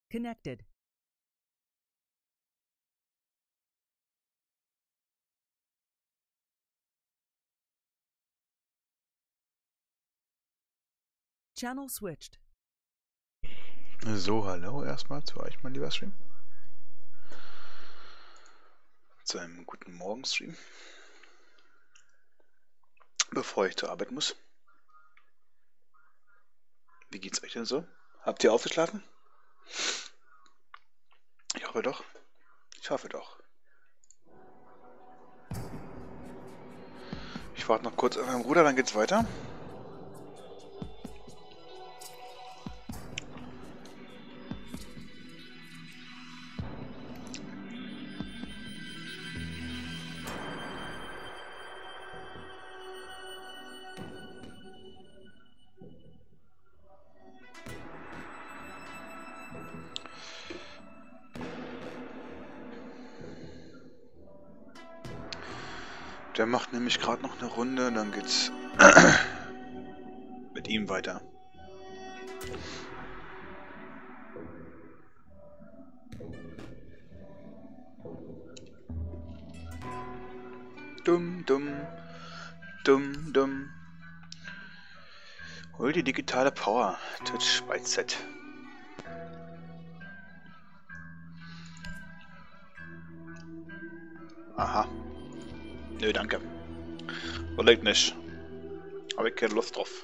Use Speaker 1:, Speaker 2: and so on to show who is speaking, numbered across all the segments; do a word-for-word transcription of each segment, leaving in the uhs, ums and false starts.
Speaker 1: Connected. Channel switched.
Speaker 2: So, hallo erstmal zu euch, mein lieber Stream. Zu einem guten Morgenstream. Bevor ich zur Arbeit muss. Wie geht's euch denn so? Habt ihr aufgeschlafen? Ich hoffe doch. Ich hoffe doch. Ich warte noch kurz auf meinen Bruder, dann geht's weiter. Der macht nämlich gerade noch eine Runde, dann geht's mit ihm weiter. Dumm, dumm, dumm, dumm. Hol die digitale Power. Twitch bei Z. Aha. Nö, danke. Überlegt nicht. Habe ich keine Lust drauf.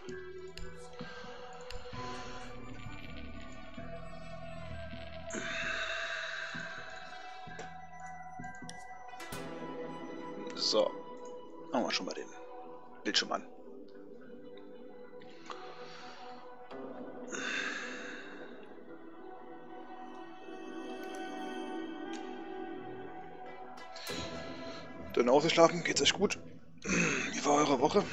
Speaker 2: So. Machen wir schon mal den Bildschirm an. Dann ausgeschlafen, geht's euch gut? Wie war eure Woche?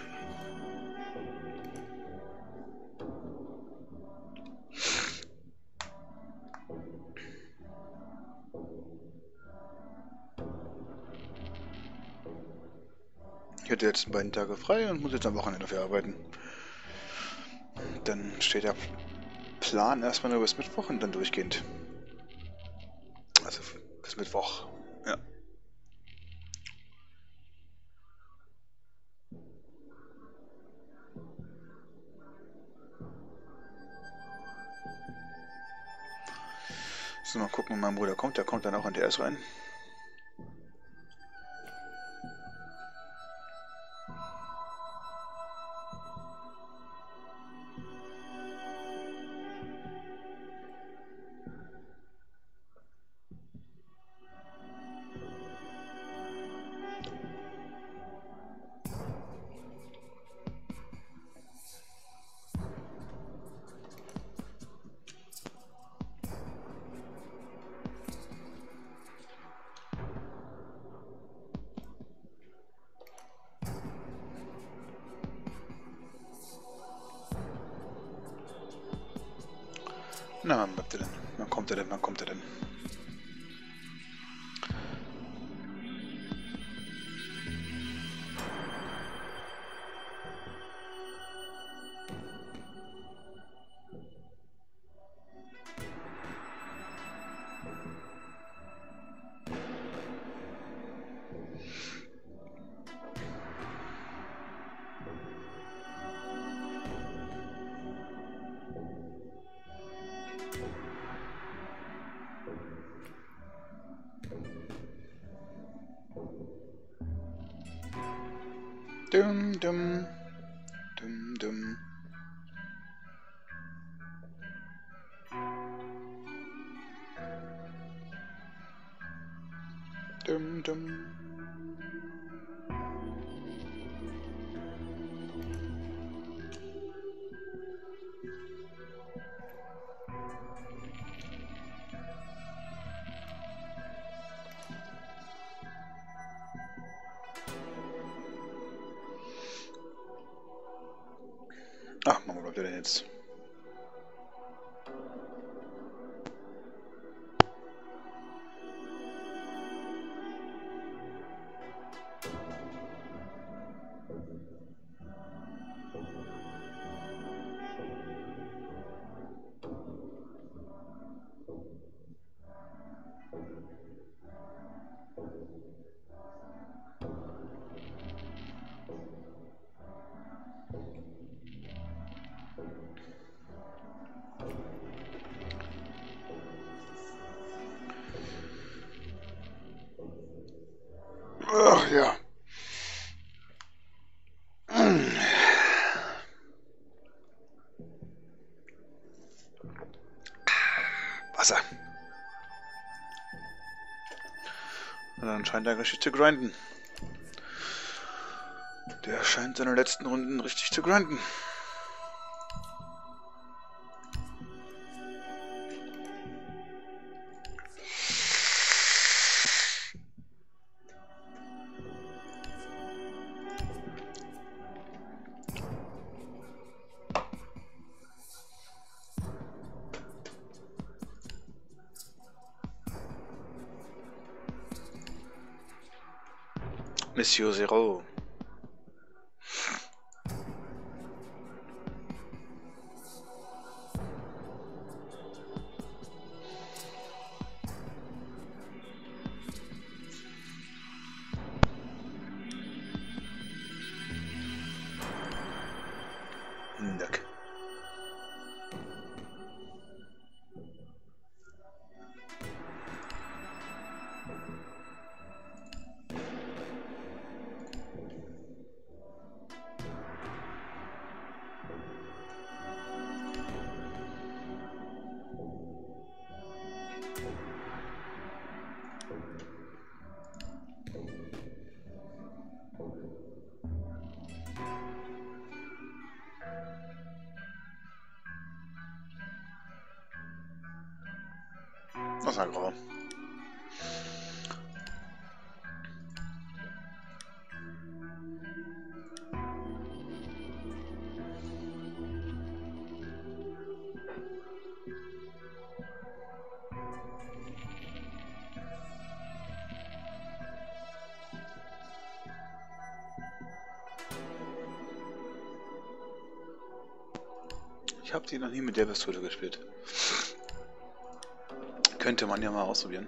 Speaker 2: Ich hatte jetzt beiden Tage frei und muss jetzt am Wochenende dafür arbeiten. Dann steht der Plan erstmal nur bis Mittwoch und dann durchgehend. Also bis Mittwoch. Ja. So, mal gucken, wenn mein Bruder kommt. Der kommt dann auch in D S rein. Na, wann bleibt er denn? Wann kommt er denn? Wann kommt er denn? Dum, dum, dum, dum. Dum, dum. Ach, Mama, bleibt er denn jetzt? Wasser. Und dann scheint er richtig zu grinden. Der scheint seine letzten Runden richtig zu grinden. Monsieur Zero. Danke. Das war grau. Ich habe die noch nie mit der Pistole gespielt. Könnte man ja mal ausprobieren.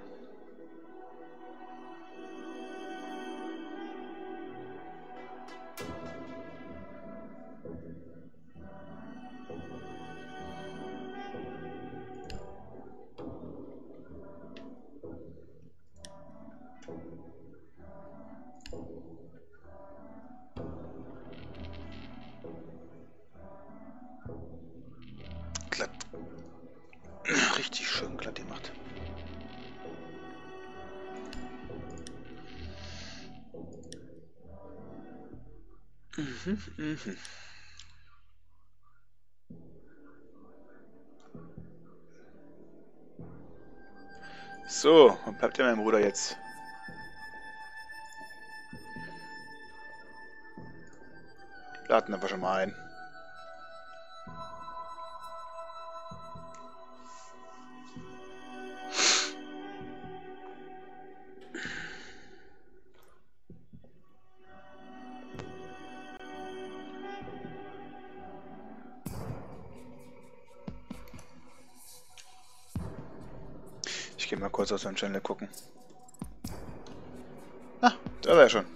Speaker 2: Glatt. Richtig schön glatt gemacht. Mhm, mhm. So, was bleibt denn mein Bruder jetzt? Laden aber schon mal ein. Ich gehe mal kurz aus dem Channel gucken. Ah, da war er schon.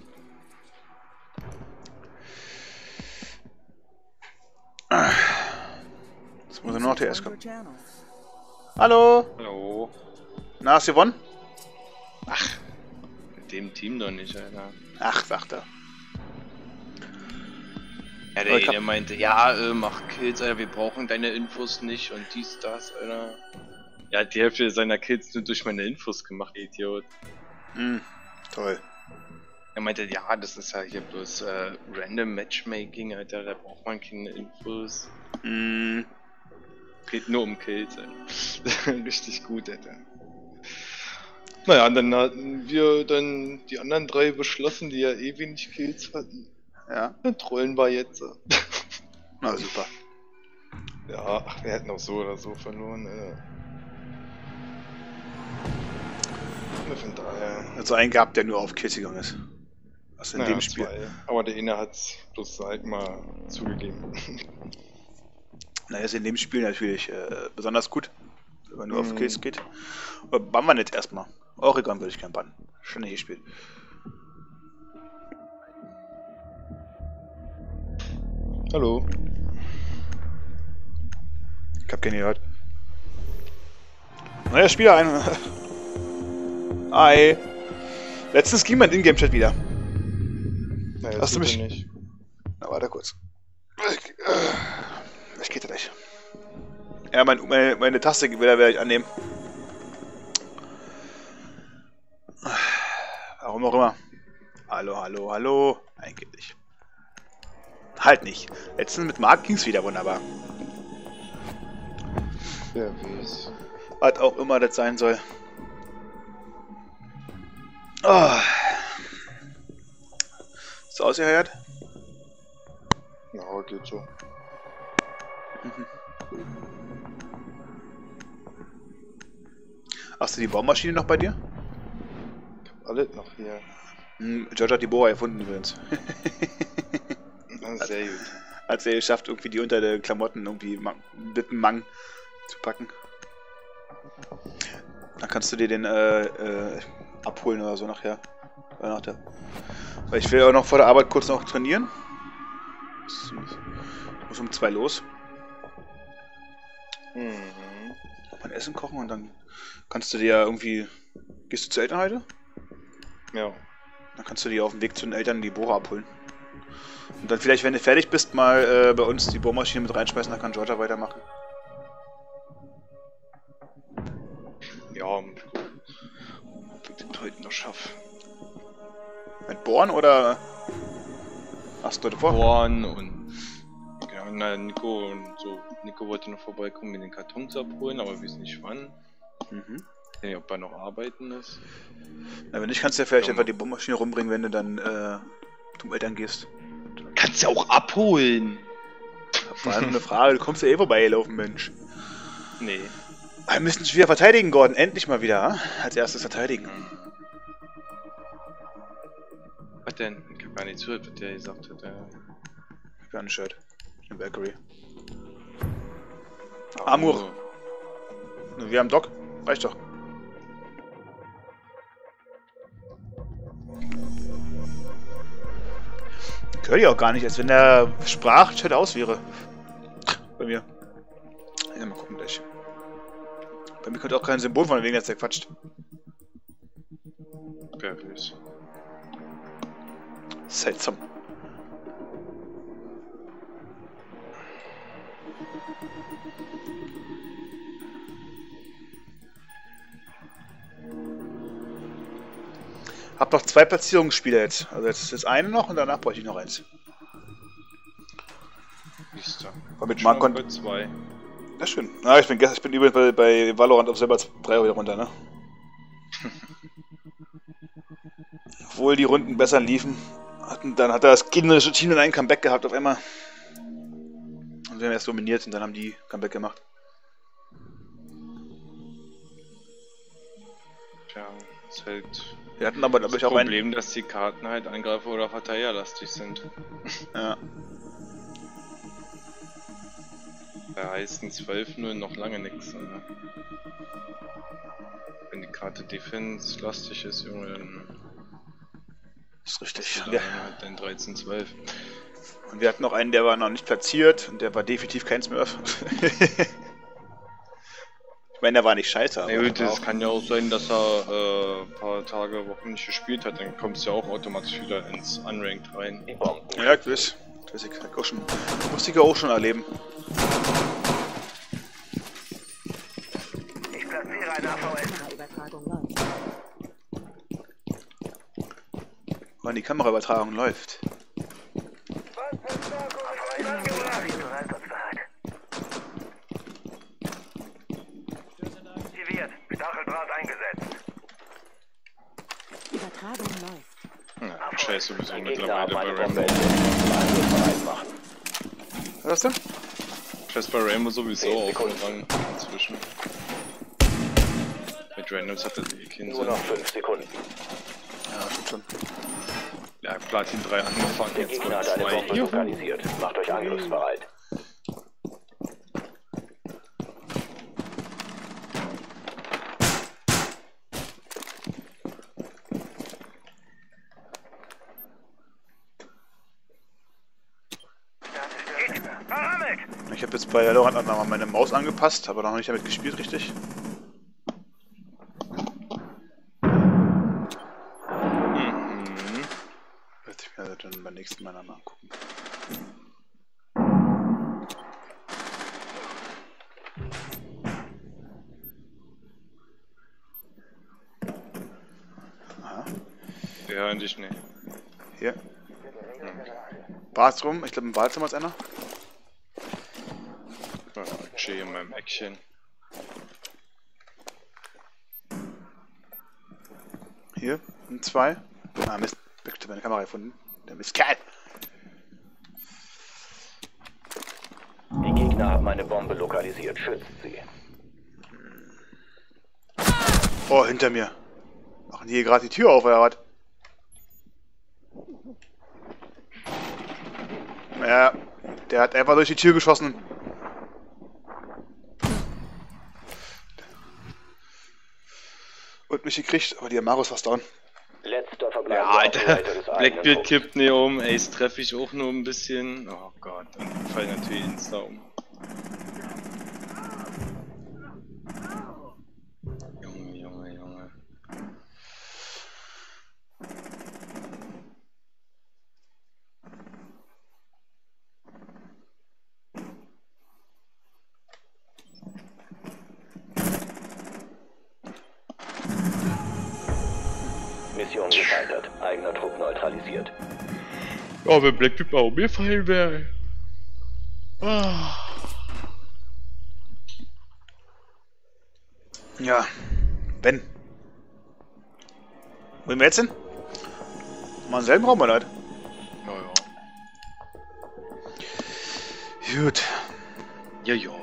Speaker 2: Jetzt muss er nur noch T S kommen. Hallo!
Speaker 3: Hallo.
Speaker 2: Na, hast du gewonnen?
Speaker 3: Ach, mit dem Team doch nicht, Alter.
Speaker 2: Ach, sagt er.
Speaker 3: Ja, der, der meinte, ja, äh, mach Kills, Alter, wir brauchen deine Infos nicht und dies, das, Alter. Er hat die Hälfte seiner Kills nur durch meine Infos gemacht, Idiot.
Speaker 2: Hm, toll.
Speaker 3: Er meinte, ja, das ist ja hier bloß äh, Random Matchmaking, Alter, da braucht man keine Infos.
Speaker 2: Hm.
Speaker 3: Geht nur um Kills, Alter. Richtig gut, Alter. Naja, und dann hatten wir dann die anderen drei beschlossen, die ja eh wenig Kills hatten.
Speaker 2: Ja.
Speaker 3: Dann trollen wir jetzt.
Speaker 2: Na super.
Speaker 3: Ja, ach, wir hätten auch so oder so verloren, Alter. Von daher.
Speaker 2: Also einen gehabt, der nur auf Kills gegangen ist. Was in
Speaker 3: Naja,
Speaker 2: dem Spiel.
Speaker 3: zwei. Aber der eine hat's bloß halt mal zugegeben.
Speaker 2: Naja, ist in dem Spiel natürlich äh, besonders gut, wenn man nur
Speaker 3: Mhm.
Speaker 2: auf Kills geht. Aber bannen wir jetzt erstmal. Oregon würde ich gerne bannen. Schon nicht gespielt.
Speaker 3: Hallo.
Speaker 2: Ich hab keinen gehört. Neuer Spieler ein. Hi. Letztens ging mein Ingame-Chat wieder.
Speaker 3: Naja,
Speaker 2: Hast du mich-
Speaker 3: nicht?
Speaker 2: Na, warte kurz. Ich, äh, ich geht gleich. Ja, mein, meine, meine Taste will er werde ich annehmen. Warum auch immer. Hallo, hallo, hallo. Eigentlich nicht. Halt nicht. Letztens mit Mark ging's wieder wunderbar.
Speaker 3: Wer weiß.
Speaker 2: Was auch immer das sein soll. Oh. Ist das ausgehört?
Speaker 3: Ja, geht so.
Speaker 2: Mhm. Hast du die Baumaschine noch bei dir?
Speaker 3: Ich hab alles noch hier.
Speaker 2: Hm, George hat die Bohrer erfunden übrigens.
Speaker 3: Na, sehr gut.
Speaker 2: Hat es ja geschafft, irgendwie die unter der Klamotten irgendwie mit einem Mang zu packen. Dann kannst du dir den äh, äh, abholen oder so nachher. Oder nach der. Weil ich will auch noch vor der Arbeit kurz noch trainieren. Ich muss um zwei los.
Speaker 3: Mhm.
Speaker 2: Mein Essen kochen und dann kannst du dir ja irgendwie. Gehst du zur Eltern heute?
Speaker 3: Ja.
Speaker 2: Dann kannst du dir auf dem Weg zu den Eltern die Bohrer abholen. Und dann vielleicht, wenn du fertig bist, mal äh, bei uns die Bohrmaschine mit reinschmeißen, dann kann Georgia weitermachen.
Speaker 3: Ja, ob ich das heute noch schaffe.
Speaker 2: Mit Bohren oder hast du heute vor?
Speaker 3: Bohren und ja, na, Nico und so. Nico wollte noch vorbeikommen, mit den Kartons abholen, aber wir wissen nicht wann.
Speaker 2: Mhm.
Speaker 3: Ich weiß nicht, ob er noch arbeiten ist.
Speaker 2: Na, wenn nicht, kannst du ja vielleicht
Speaker 3: Ja,
Speaker 2: einfach die Bohrmaschine rumbringen, wenn du dann äh, zum Eltern gehst.
Speaker 3: Kannst du auch abholen!
Speaker 2: War nur eine Frage, du kommst ja eh vorbeigelaufen, Mensch.
Speaker 3: Nee.
Speaker 2: Wir müssen dich wieder verteidigen, Gordon. Endlich mal wieder, ha? Als erstes verteidigen.
Speaker 3: Was denn? Ich hab gar nicht zugehört, was der gesagt hat. Ja.
Speaker 2: Für ein Shirt. Eine Valkyrie.
Speaker 3: Ah,
Speaker 2: Amur. Wir haben Doc. Reicht doch. Ich höre die auch gar nicht, als wenn der Sprachchat aus wäre. Bei mir. Ja, mal gucken gleich. Bei mir kommt auch kein Symbol von wegen, dass der quatscht.
Speaker 3: Wer weiß.
Speaker 2: Seltsam. Hab noch zwei Platzierungsspiele jetzt. Also jetzt ist das eine noch und danach bräuchte ich noch eins.
Speaker 3: Siehst du.
Speaker 2: War mit
Speaker 3: Schon
Speaker 2: Mark
Speaker 3: bei zwei.
Speaker 2: Ja, schön. Na, ich bin gestern, ich bin übrigens bei, bei Valorant auf selber drei wieder runter, ne? Obwohl die Runden besser liefen, hatten, dann hat das gegnerische Team dann ein Comeback gehabt auf einmal. Und wir haben erst dominiert und dann haben die Comeback gemacht.
Speaker 3: Tja, ist halt
Speaker 2: Wir hatten aber, glaube
Speaker 3: das
Speaker 2: ich, auch ein.
Speaker 3: Problem, dass die Karten halt Angreifer- oder Verteidigerlastig sind.
Speaker 2: Ja.
Speaker 3: Bei heißen zwölf null noch lange nichts. Ne? Wenn die Karte Defense-lastig ist, Junge, dann
Speaker 2: Das ist richtig.
Speaker 3: hast du
Speaker 2: Ja.
Speaker 3: dann halt den dreizehn zwölf.
Speaker 2: Und wir hatten noch einen, der war noch nicht platziert und der war definitiv kein Smurf. Ich meine, der war nicht scheiße, aber.
Speaker 3: Na gut,
Speaker 2: war
Speaker 3: es
Speaker 2: auch-
Speaker 3: kann ja auch sein, dass er äh, ein paar Tage, Wochen nicht gespielt hat, dann kommst du ja auch automatisch wieder ins Unranked rein.
Speaker 2: Ja, ich weiß. Das ich auch schon, musste ich ja auch schon erleben.
Speaker 4: Ich platziere eine A V S.
Speaker 5: Kameraübertragung läuft.
Speaker 2: Wann die Kameraübertragung läuft.
Speaker 4: A V S angebracht. Einsatzbereit. Aktiviert. Stacheldraht eingesetzt.
Speaker 5: Übertragung läuft.
Speaker 3: Ja, scheiße sowieso mittlerweile bei Rainbow.
Speaker 2: Was ist denn?
Speaker 3: Scheiß bei Rainbow sowieso auf dem Rang inzwischen. Mit Randoms hat das eh keinen
Speaker 4: Nur
Speaker 3: Sinn.
Speaker 4: noch fünf Sekunden.
Speaker 2: Ja, stimmt schon.
Speaker 3: Ja, Platin drei angefangen,
Speaker 4: Der
Speaker 3: jetzt
Speaker 4: Gegner
Speaker 3: bei
Speaker 4: hat eine
Speaker 3: zwei.
Speaker 4: Bombe
Speaker 3: Juhu.
Speaker 4: lokalisiert. Macht euch angriffsbereit. Verrammelt!
Speaker 2: Ich habe jetzt bei Valorant nochmal meine Maus angepasst, aber noch nicht damit gespielt, richtig.
Speaker 3: Mhm.
Speaker 2: Werde ich mir dann beim nächsten Mal nochmal angucken.
Speaker 3: Wahrscheinlich nicht.
Speaker 2: Hier. Bathroom, ich glaube im Badezimmer ist einer.
Speaker 3: Ja, ich stehe in meinem Eckchen.
Speaker 2: Hier, ein zwei. Ah, Mist. Ich habe meine Kamera gefunden. Der Mistkerl.
Speaker 4: Die Gegner haben eine Bombe lokalisiert. Schützt sie.
Speaker 2: Oh, hinter mir. Machen die hier gerade die Tür auf, oder was? Ja, der hat einfach durch die Tür geschossen. Und mich gekriegt, aber die Amaros fast down.
Speaker 4: Letzter
Speaker 3: Ja,
Speaker 4: verbleibender
Speaker 3: Alter.
Speaker 4: Operator des eigenen
Speaker 3: Blackbeard
Speaker 4: Trupps.
Speaker 3: kippt nie um. Ace treffe ich auch nur ein bisschen. Oh Gott, und fall natürlich insta um. Junge, Junge, Junge.
Speaker 4: Mission gescheitert. Eigener Trupp neutralisiert.
Speaker 3: Ja, wenn Blackbeard auch mir fallen wäre. Ah.
Speaker 2: Ja, Ben. Wollen wir jetzt hin? Mal im selben Raum, oder?
Speaker 3: Ja,
Speaker 2: Gut.
Speaker 3: ja. Ja, ja.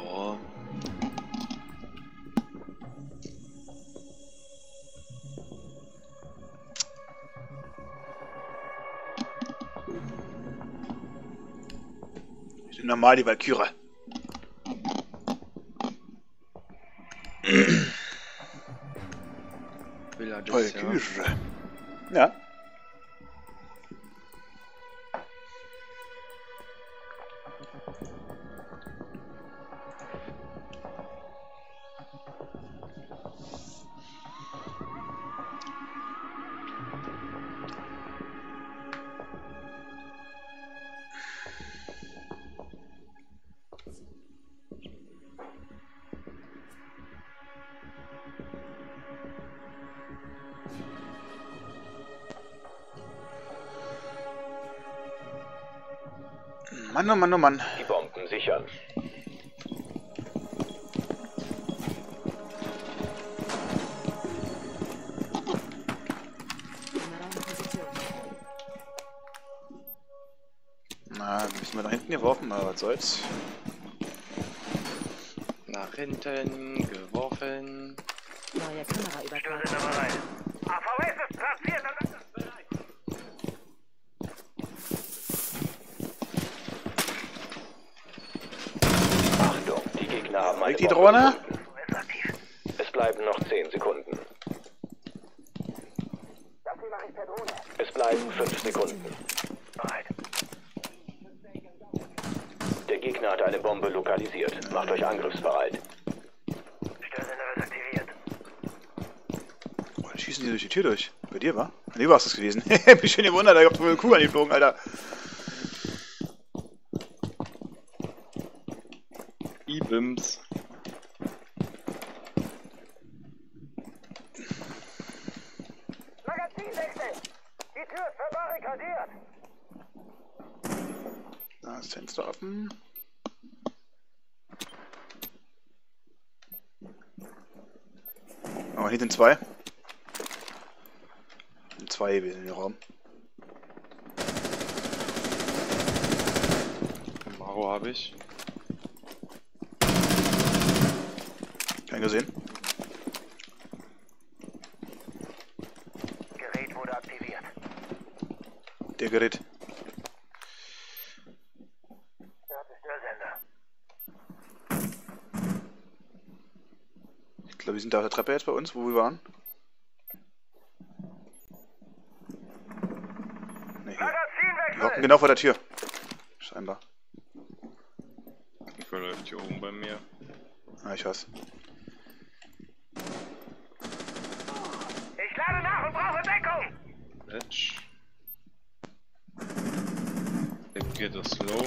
Speaker 2: Ich bin normal die Valkyrie.
Speaker 3: Will er das, ja.
Speaker 2: Valkyrie. Ja. Mann, oh Mann, oh Mann.
Speaker 4: Die Bomben sichern.
Speaker 2: Na, müssen wir nach hinten geworfen, aber was soll's.
Speaker 3: Nach hinten geworfen.
Speaker 5: Neue Kameraübertragung.
Speaker 4: Störsender bereit. A V S ist platziert und einsatzbereit. Achtung, die Gegner haben eine
Speaker 2: Die
Speaker 4: Bombe
Speaker 2: Drohne?
Speaker 4: gefunden. Es bleiben noch zehn Sekunden. Es bleiben fünf Sekunden. Bereit. Der Gegner hat eine Bombe lokalisiert. Macht euch angriffsbereit. Störsender ist aktiviert.
Speaker 2: Oh, dann schießen die durch die Tür durch. Bei dir, wa? Nee, war's das gewesen. Hab mich schon gewundert, da kommt wohl eine Kuh angeflogen, Alter.
Speaker 3: I-Bims.
Speaker 4: Magazinwechsel! Die Tür ist verbarrikadiert!
Speaker 2: Da ist das Fenster offen. Oh, hier sind zwei. Zwei in den Raum.
Speaker 3: Maro habe ich.
Speaker 2: Kein gesehen.
Speaker 4: Gerät wurde aktiviert.
Speaker 2: Der Gerät.
Speaker 4: Störsender.
Speaker 2: Ich glaube, wir sind da auf der Treppe jetzt bei uns, wo wir waren. Ne, hier. Die
Speaker 4: Magazinwechsel!
Speaker 2: hocken genau vor der Tür. Scheinbar.
Speaker 3: Die verläuft hier oben bei mir.
Speaker 2: Ah, ich hasse.
Speaker 4: Ich lade nach und brauche Deckung!
Speaker 3: Letsch. Der geht das slow.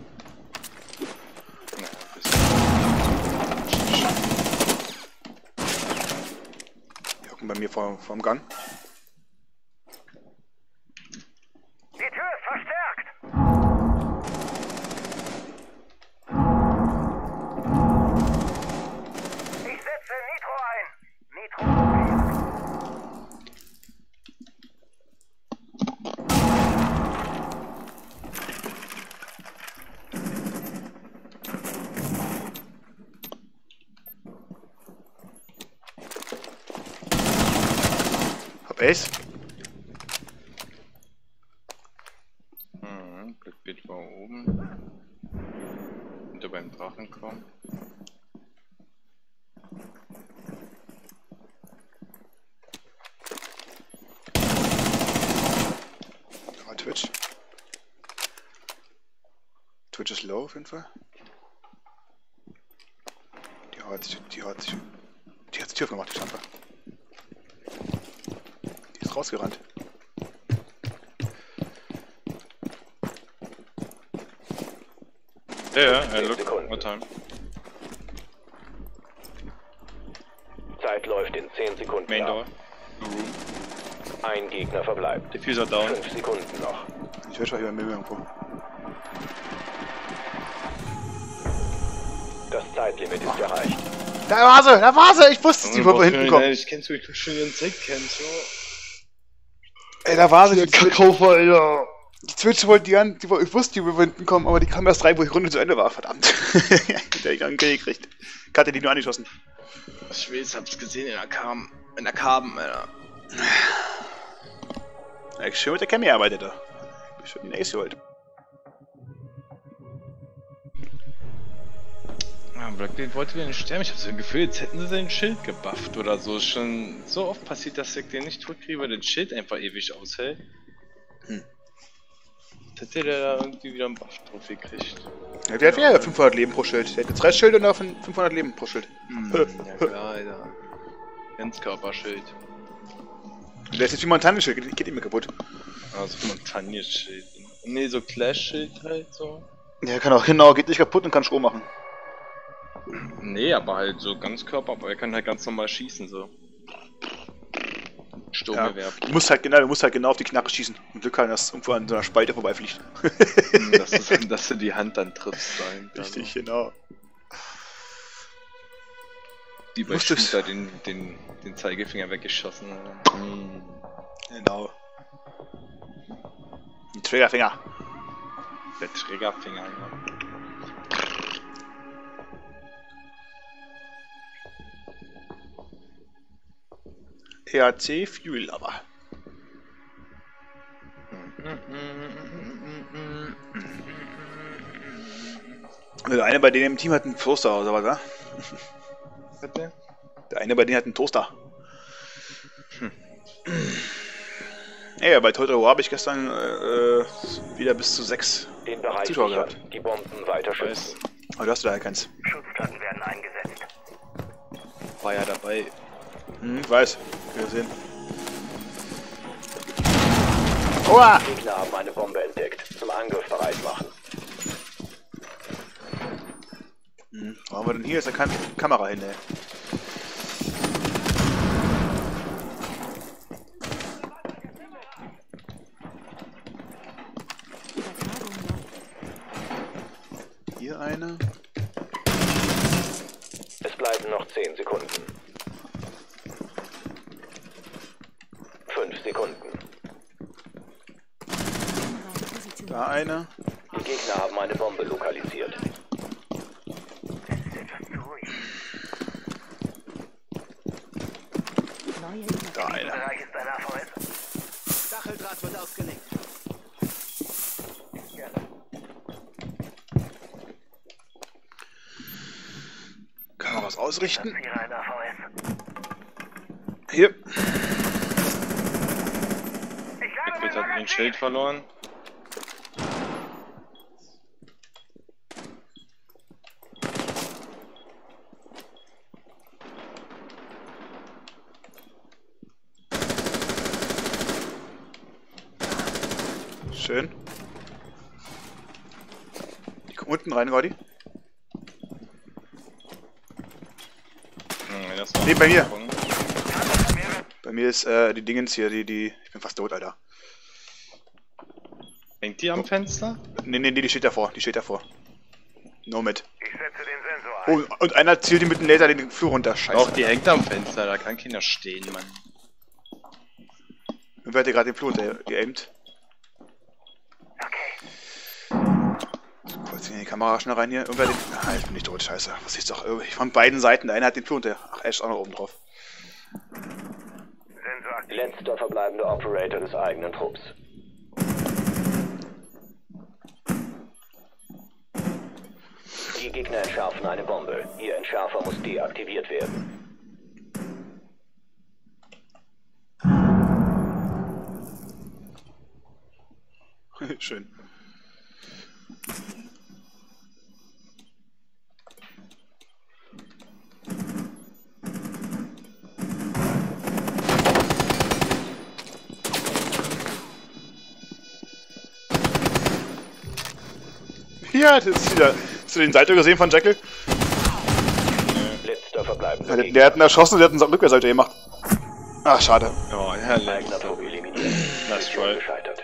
Speaker 3: Na, bisschen.
Speaker 2: Die hocken bei mir vor, vor dem Gang. Base?
Speaker 3: Hm, Blackbeard war oben. Hinter beim Drachen kommen.
Speaker 2: Ah, Twitch. Twitch ist low auf jeden Fall. Die hat sich, die hat sich, die hat die Tür gemacht, die Schlampe. Die ist rausgerannt.
Speaker 3: Ja, ja, er look, what time?
Speaker 4: Zeit läuft in zehn Sekunden.
Speaker 3: Main
Speaker 4: ab.
Speaker 3: door. Room.
Speaker 4: Ein Gegner verbleibt.
Speaker 3: Diffuser down.
Speaker 4: Fünf Sekunden noch.
Speaker 2: Ich werde schon hier mit mir irgendwo.
Speaker 4: Das Zeitlimit ist erreicht.
Speaker 2: Da war sie, da war sie! Ich wusste, sie würde hinten kommen.
Speaker 3: Ich kenn's, ich bin schon ihren Zeug kennst, ja.
Speaker 2: Ey, da war sie, die Twitch.
Speaker 3: Kakao, Alter.
Speaker 2: Die Twitch wollte die an, die, ich wusste, die würde hinten kommen, aber die kam erst rein, wo die Runde zu Ende war, verdammt. Der ich einen Kill gekriegt. Ich hatte die nur angeschossen.
Speaker 3: Ich weiß, hab's gesehen in der Karm, in der Karben, Alter.
Speaker 2: Ja, ich schön mit der Cammy arbeitet da. Ich schon den Ace geholt.
Speaker 3: Ja, Blackbeard wollte wieder nicht sterben. Ich hab so ein Gefühl, jetzt hätten sie sein Schild gebufft oder so. Ist schon so oft passiert, dass ich den nicht zurückkriege, weil das Schild einfach ewig aushält.
Speaker 2: Hm.
Speaker 3: Jetzt hätte der da irgendwie wieder einen Buff drauf gekriegt.
Speaker 2: Ja, der hat ja fünfhundert Leben pro Schild. Der hat jetzt drei Schilde und davon fünfhundert Leben pro Schild.
Speaker 3: Hm, ja klar, Alter. Ganzkörperschild.
Speaker 2: Der ist jetzt wie Montagne-Schild, geht, geht immer kaputt.
Speaker 3: Also Montagne-Schild. Ne, so Clash-Schild halt so.
Speaker 2: Ja, kann auch, genau, geht nicht kaputt und kann Strom machen.
Speaker 3: Nee, aber halt so Ganzkörper, aber er kann halt ganz normal schießen, so. Sturmgewerb.
Speaker 2: Ja, du musst halt genau, du musst halt genau auf die Knarre schießen. Und Glück haben, dass irgendwo an so einer Spalte vorbeifliegt.
Speaker 3: dass, du, dass du die Hand dann triffst. Sein,
Speaker 2: Richtig,
Speaker 3: also.
Speaker 2: genau.
Speaker 3: Die bei
Speaker 2: Musstest-
Speaker 3: Shooter den, den, den Zeigefinger weggeschossen. Mhm.
Speaker 2: Genau. Ein Triggerfinger.
Speaker 3: Der Trägerfinger, ja.
Speaker 2: T H C Fuel aber. Der eine bei denen im Team hat einen Toaster oder was, oder?
Speaker 3: Bitte?
Speaker 2: Der eine bei denen hat einen Toaster. Hm. Ja, bei Total War habe ich gestern äh, wieder bis zu sechs
Speaker 4: Den Bereich
Speaker 2: Zuschauer
Speaker 4: sichern.
Speaker 2: gehabt.
Speaker 4: Die Bomben weiter schützen.
Speaker 2: Aber du hast da ja keins.
Speaker 4: Schutzplatten werden eingesetzt.
Speaker 3: War ja dabei.
Speaker 2: Hm, ich weiß. Wir sehen. Oha!
Speaker 4: Gegner haben eine Bombe entdeckt. Zum Angriff bereit machen.
Speaker 2: Hm, wo haben wir denn hier? Ist da keine Kamera hin, ey. Hier eine.
Speaker 4: Es bleiben noch zehn Sekunden. fünf Sekunden.
Speaker 2: Da eine.
Speaker 4: Die Gegner haben eine Bombe lokalisiert.
Speaker 5: Neue
Speaker 2: Da eine.
Speaker 1: Stacheldraht wird ausgelegt.
Speaker 2: Kameras ausrichten. Hier.
Speaker 3: Blackbeard hat den Schild verloren.
Speaker 2: Schön. Die kommen unten rein, war die?
Speaker 3: Hm, das war
Speaker 2: Nee, bei mir.
Speaker 3: Sprung.
Speaker 2: Bei mir ist äh, die Dingens hier, die, die. Ich bin fast tot, Alter.
Speaker 3: Hängt die am Fenster?
Speaker 2: Nee, nee, nee, die steht davor, die steht davor. No mit.
Speaker 4: Ich setze den Sensor ein.
Speaker 2: Oh, und einer zielt die mit dem Laser den Flur runter. Scheiße.
Speaker 3: Doch, die hängt am Fenster, da kann keiner stehen, Mann.
Speaker 2: Und wer hat dir gerade den Flur runter geaimt? So, kurz in die Kamera schnell rein hier. Irgendwer den. Ah, jetzt bin ich tot, scheiße. Was ist doch irgendwie. Von beiden Seiten. Der eine hat den Flur runter. Ach, er ist auch noch oben drauf.
Speaker 4: Sensor aktiviert. Letzter verbleibender Operator des eigenen Trupps. Die Gegner entschärfen eine Bombe. Ihr Entschärfer muss deaktiviert werden.
Speaker 2: Schön. Ja, das ist wieder. Hast du den Seite gesehen von Jekyll?
Speaker 4: Letzter verbleibender
Speaker 2: Ja,
Speaker 4: Gegner.
Speaker 2: der hat ihn erschossen und der hat uns Rückwärtsseite gemacht. Ach, schade.
Speaker 3: Ja, herrlich.
Speaker 4: Eigener Trupp eliminiert.
Speaker 3: Nice
Speaker 4: Mission
Speaker 3: try.
Speaker 4: gescheitert.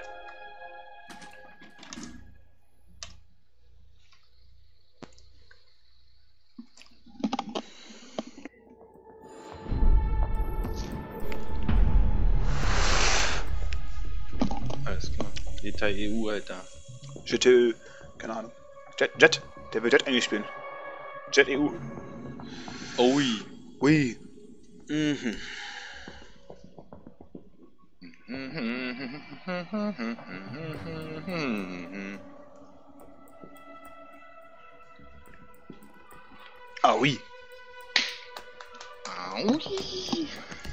Speaker 3: Alles klar. Detail E U, Alter.
Speaker 2: Jet, äh, keine Ahnung. Jet, Jet. Der will Jet eigentlich spielen. Jet E U.
Speaker 3: Ui.
Speaker 2: Ui. Mhm. Aui.
Speaker 3: Aui.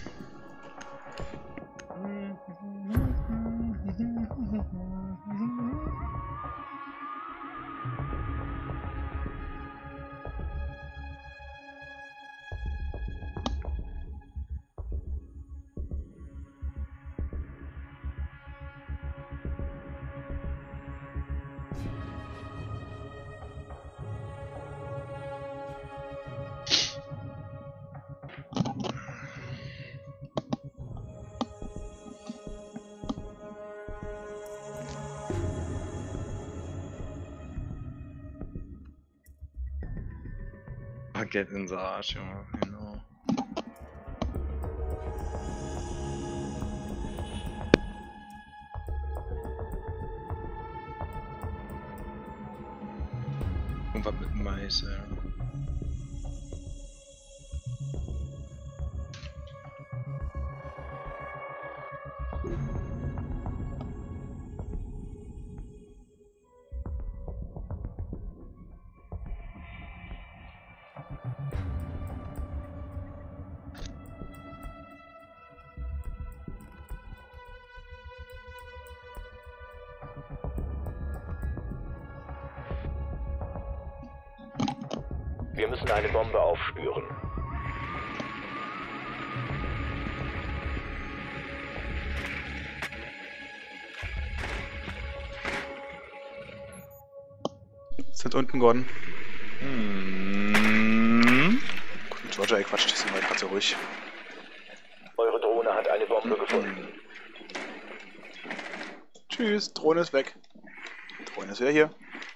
Speaker 3: Baguette ins Arsch, Junge, genau. Und was mit Mais, ja.
Speaker 4: Wir müssen eine Bombe aufspüren.
Speaker 2: Sind unten, Gordon.
Speaker 3: Hm.
Speaker 2: Gut, mit Roger, ey, Quatsch, das sind wir gerade so ruhig.
Speaker 4: Eure Drohne hat eine Bombe gefunden.
Speaker 2: Tschüss, Drohne ist weg. Drohne ist wieder hier.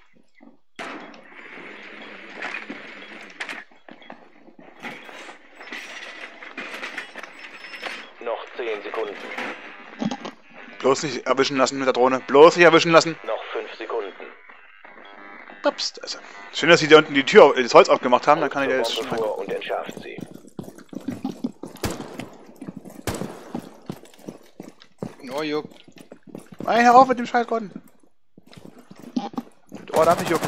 Speaker 4: Noch zehn Sekunden.
Speaker 2: Bloß nicht erwischen lassen mit der Drohne. Bloß nicht erwischen lassen.
Speaker 4: Noch fünf Sekunden.
Speaker 2: Ups, also. Schön, dass sie da unten die Tür, das Holz aufgemacht haben, dann kann ich da jetzt schon
Speaker 4: Bombe
Speaker 2: rein.
Speaker 4: vor und entschärft sie.
Speaker 3: Oh, juck.
Speaker 2: Nein, hör auf mit dem Scheiß, Gordon. Oh, darf nicht jucken.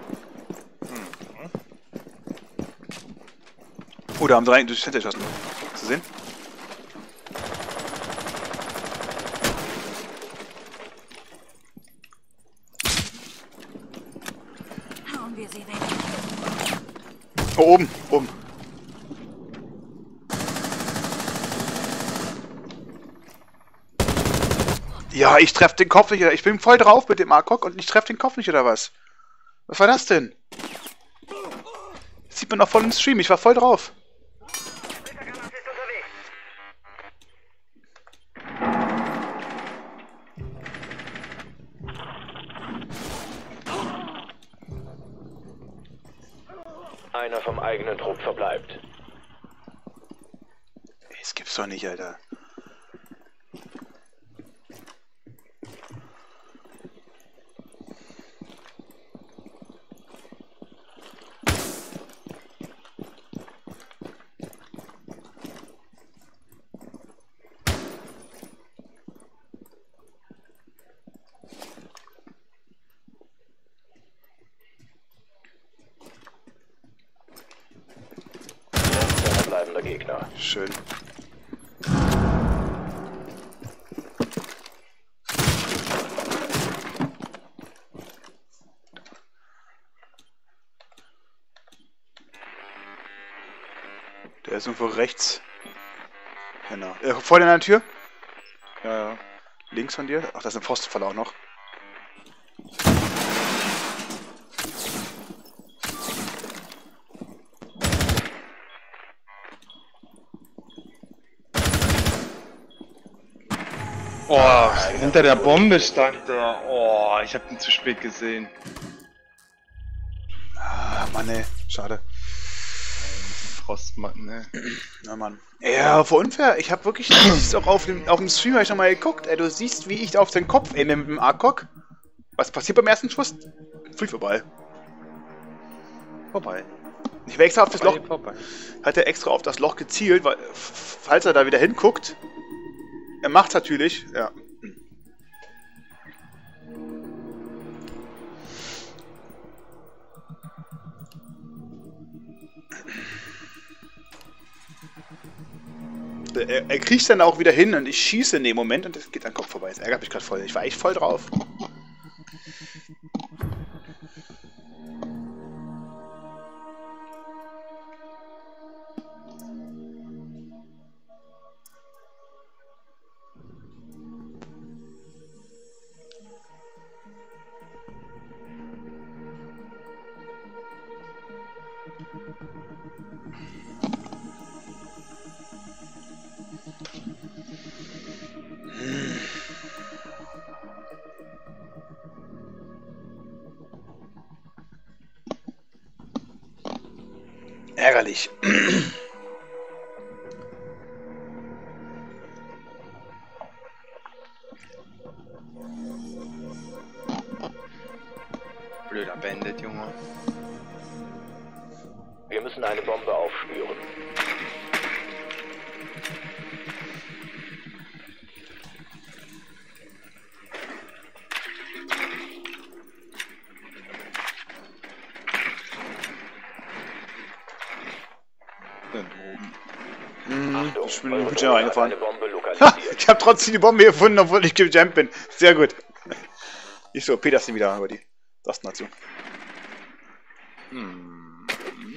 Speaker 2: Oh, da haben sie rein durch das Fenster geschossen. Hast du sehen?
Speaker 5: Hauen wir sie weg.
Speaker 2: Oh, oben, oben. Ja, ich treff den Kopf nicht. Ich bin voll drauf mit dem A K O K und ich treff den Kopf nicht, oder was? Was war das denn? Das sieht man noch voll im Stream. Ich war voll drauf.
Speaker 4: Einer vom eigenen Trupp verbleibt.
Speaker 2: Das gibt's doch nicht, Alter.
Speaker 4: Gegner.
Speaker 2: Schön. Der ist irgendwo rechts. Genau. Äh, vor dir an der Tür?
Speaker 3: Ja, ja.
Speaker 2: Links von dir? Ach, da ist ein Pfostenfall auch noch.
Speaker 3: Oh, hinter der Bombe stand er. Oh, ich hab ihn zu spät gesehen.
Speaker 2: Ah, Mann, ey. Schade.
Speaker 3: Frostmatten, ne?
Speaker 2: Na, Mann. Ja, voll unfair. Ich hab wirklich, das ist auch auf dem, auf dem Stream hab ich noch mal geguckt. Ey, du siehst, wie ich auf den Kopf ende mit dem A C O G. Was passiert beim ersten Schuss? Fliegt vorbei.
Speaker 3: Vorbei.
Speaker 2: Ich war extra auf das Loch,
Speaker 3: Vorbei.
Speaker 2: hat er extra auf das Loch gezielt, weil, f- falls er da wieder hinguckt, er macht's natürlich, ja. Er, er kriecht dann auch wieder hin und ich schieße in dem Moment und es geht an den Kopf vorbei. Das ärgert mich gerade voll. Ich war echt voll drauf. Ärgerlich.
Speaker 3: Blöder Bandit, Junge.
Speaker 4: Wir müssen eine Bombe aufspüren.
Speaker 3: Dann oben.
Speaker 2: Hm,
Speaker 4: Achtung,
Speaker 2: ich bin
Speaker 4: eure
Speaker 2: gut
Speaker 4: Drohne hat
Speaker 2: reingefahren.
Speaker 4: eine Bombe
Speaker 2: Ha,
Speaker 4: lokalisiert.
Speaker 2: ich habe trotzdem die Bombe gefunden, obwohl ich gejumpt bin. Sehr gut. Ich so, Petersen wieder über die Tasten dazu.
Speaker 3: Hm.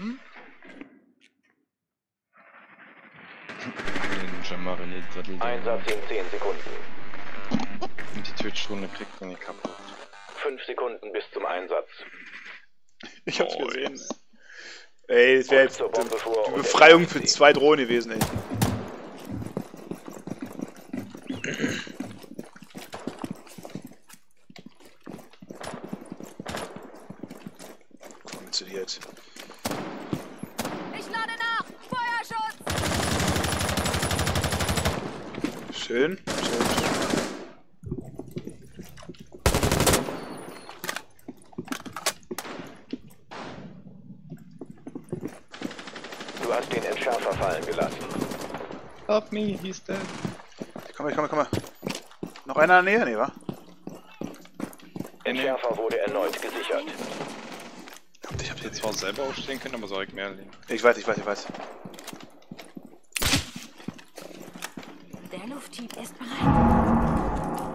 Speaker 3: Ninja Marionette
Speaker 4: Einsatz in zehn Sekunden.
Speaker 3: Und die Twitch-Runde kriegt man nicht kaputt.
Speaker 4: Fünf Sekunden bis zum Einsatz.
Speaker 2: Ich hab's
Speaker 3: Oh,
Speaker 2: gesehen.
Speaker 3: yes.
Speaker 2: Ey, das wäre
Speaker 4: Rückt
Speaker 2: jetzt
Speaker 4: zur Bombe vor
Speaker 2: die
Speaker 4: und
Speaker 2: Befreiung
Speaker 4: entfernt
Speaker 2: für
Speaker 4: sie.
Speaker 2: zwei Drohnen gewesen, ey. Komm zu dir jetzt.
Speaker 5: Ich lade nach! Feuerschutz!
Speaker 2: Schön, schön.
Speaker 4: Du hast den Entschärfer fallen gelassen.
Speaker 3: Help me, he's dead.
Speaker 2: Komm mal, komm mal, komm mal. Noch einer in der Nähe? Nee, wa?
Speaker 4: Entschärfer wurde erneut gesichert.
Speaker 2: Ich hab
Speaker 3: Jetzt zwar selber aufstehen können, aber soll ich mehr legen.
Speaker 2: Ich weiß, ich weiß, ich weiß.
Speaker 5: Der Lufthieb ist bereit.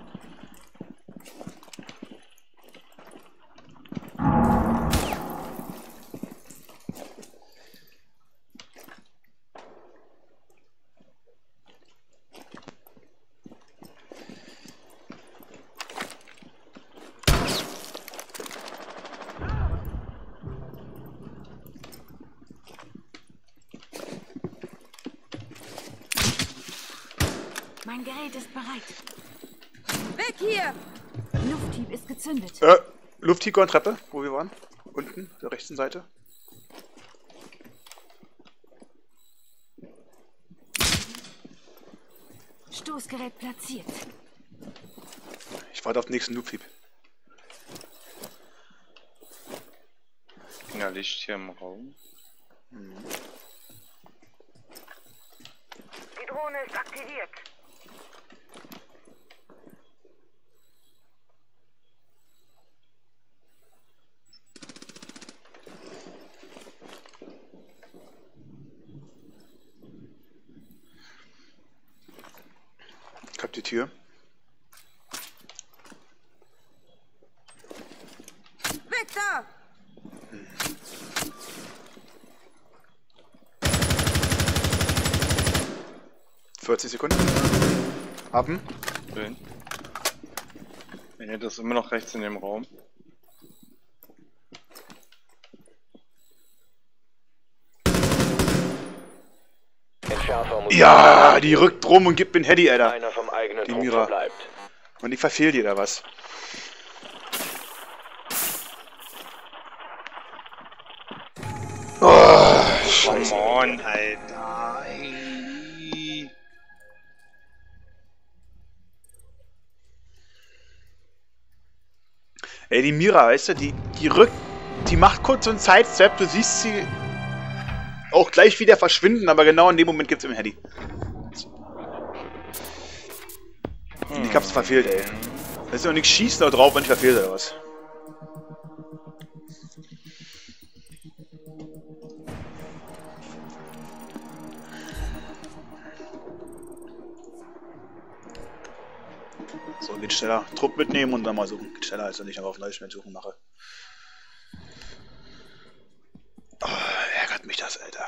Speaker 5: Mein Gerät ist bereit. Weg hier! Lufthieb ist gezündet.
Speaker 2: Äh, Lufthieb und Treppe, wo wir waren. Unten, der rechten Seite.
Speaker 5: Stoßgerät platziert.
Speaker 2: Ich warte auf den nächsten Lufthieb.
Speaker 3: Ja, Licht hier im Raum.
Speaker 5: Die Drohne ist aktiviert.
Speaker 2: hab die Tür.
Speaker 5: Weg da!
Speaker 2: vierzig Sekunden. Haben.
Speaker 3: Schön. Ja, das ist immer noch rechts in dem Raum.
Speaker 4: Entschärfer muss
Speaker 2: Ja, die rückt rum und gibt mir ein Handy, Alter.
Speaker 4: einer vom eigenen
Speaker 2: Die
Speaker 4: Trupp
Speaker 2: Mira.
Speaker 4: verbleibt.
Speaker 2: Und ich verfehl dir da was. Oh,
Speaker 3: Come on, Alter. Ey.
Speaker 2: Ey, die Mira, weißt du, die, die rückt, die macht kurz so einen Sidestep, du siehst sie auch gleich wieder verschwinden, aber genau in dem Moment gibt's im Handy. Und ich hab's verfehlt, ey. Da ist doch nichts schießen da drauf, wenn ich verfehlt oder was. So, geht schneller. Trupp mitnehmen und dann mal suchen. Geht schneller, als wenn ich einfach auf neues Schmerz suchen mache. Oh, ärgert mich das, Alter.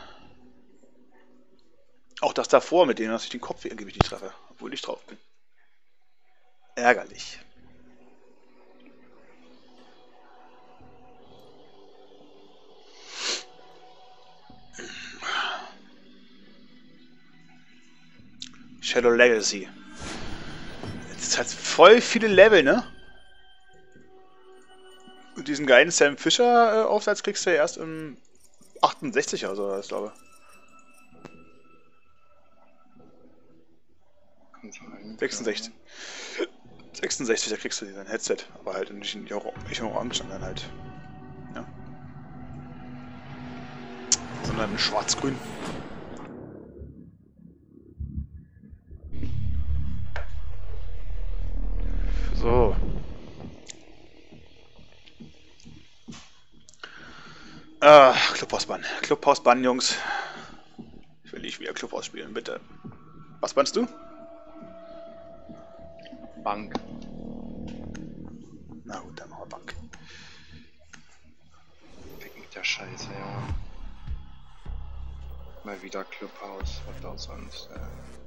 Speaker 2: Auch das davor, mit denen, dass ich den Kopf angeblich nicht treffe, obwohl ich drauf bin. Ärgerlich. Shadow Legacy. Jetzt hat voll viele Level, ne? Und diesen geilen Sam Fisher äh, Aufsatz kriegst du ja erst im achtundsechziger oder so, das glaube ich. sechsundsechzig. sechsundsechzig, da kriegst du diesen Headset, aber halt nicht in, nicht in Orange, sondern halt. Ja. Sondern in Schwarz-Grün. So. Ah, Clubhausbann. Clubhausbann, Jungs. Ich will nicht wieder Clubhaus spielen, bitte. Was bannst du?
Speaker 3: Bank.
Speaker 2: Na gut, dann machen wir Bank.
Speaker 3: Weg mit der Scheiße, ja. Mal wieder Clubhaus, was auch sonst. Ja.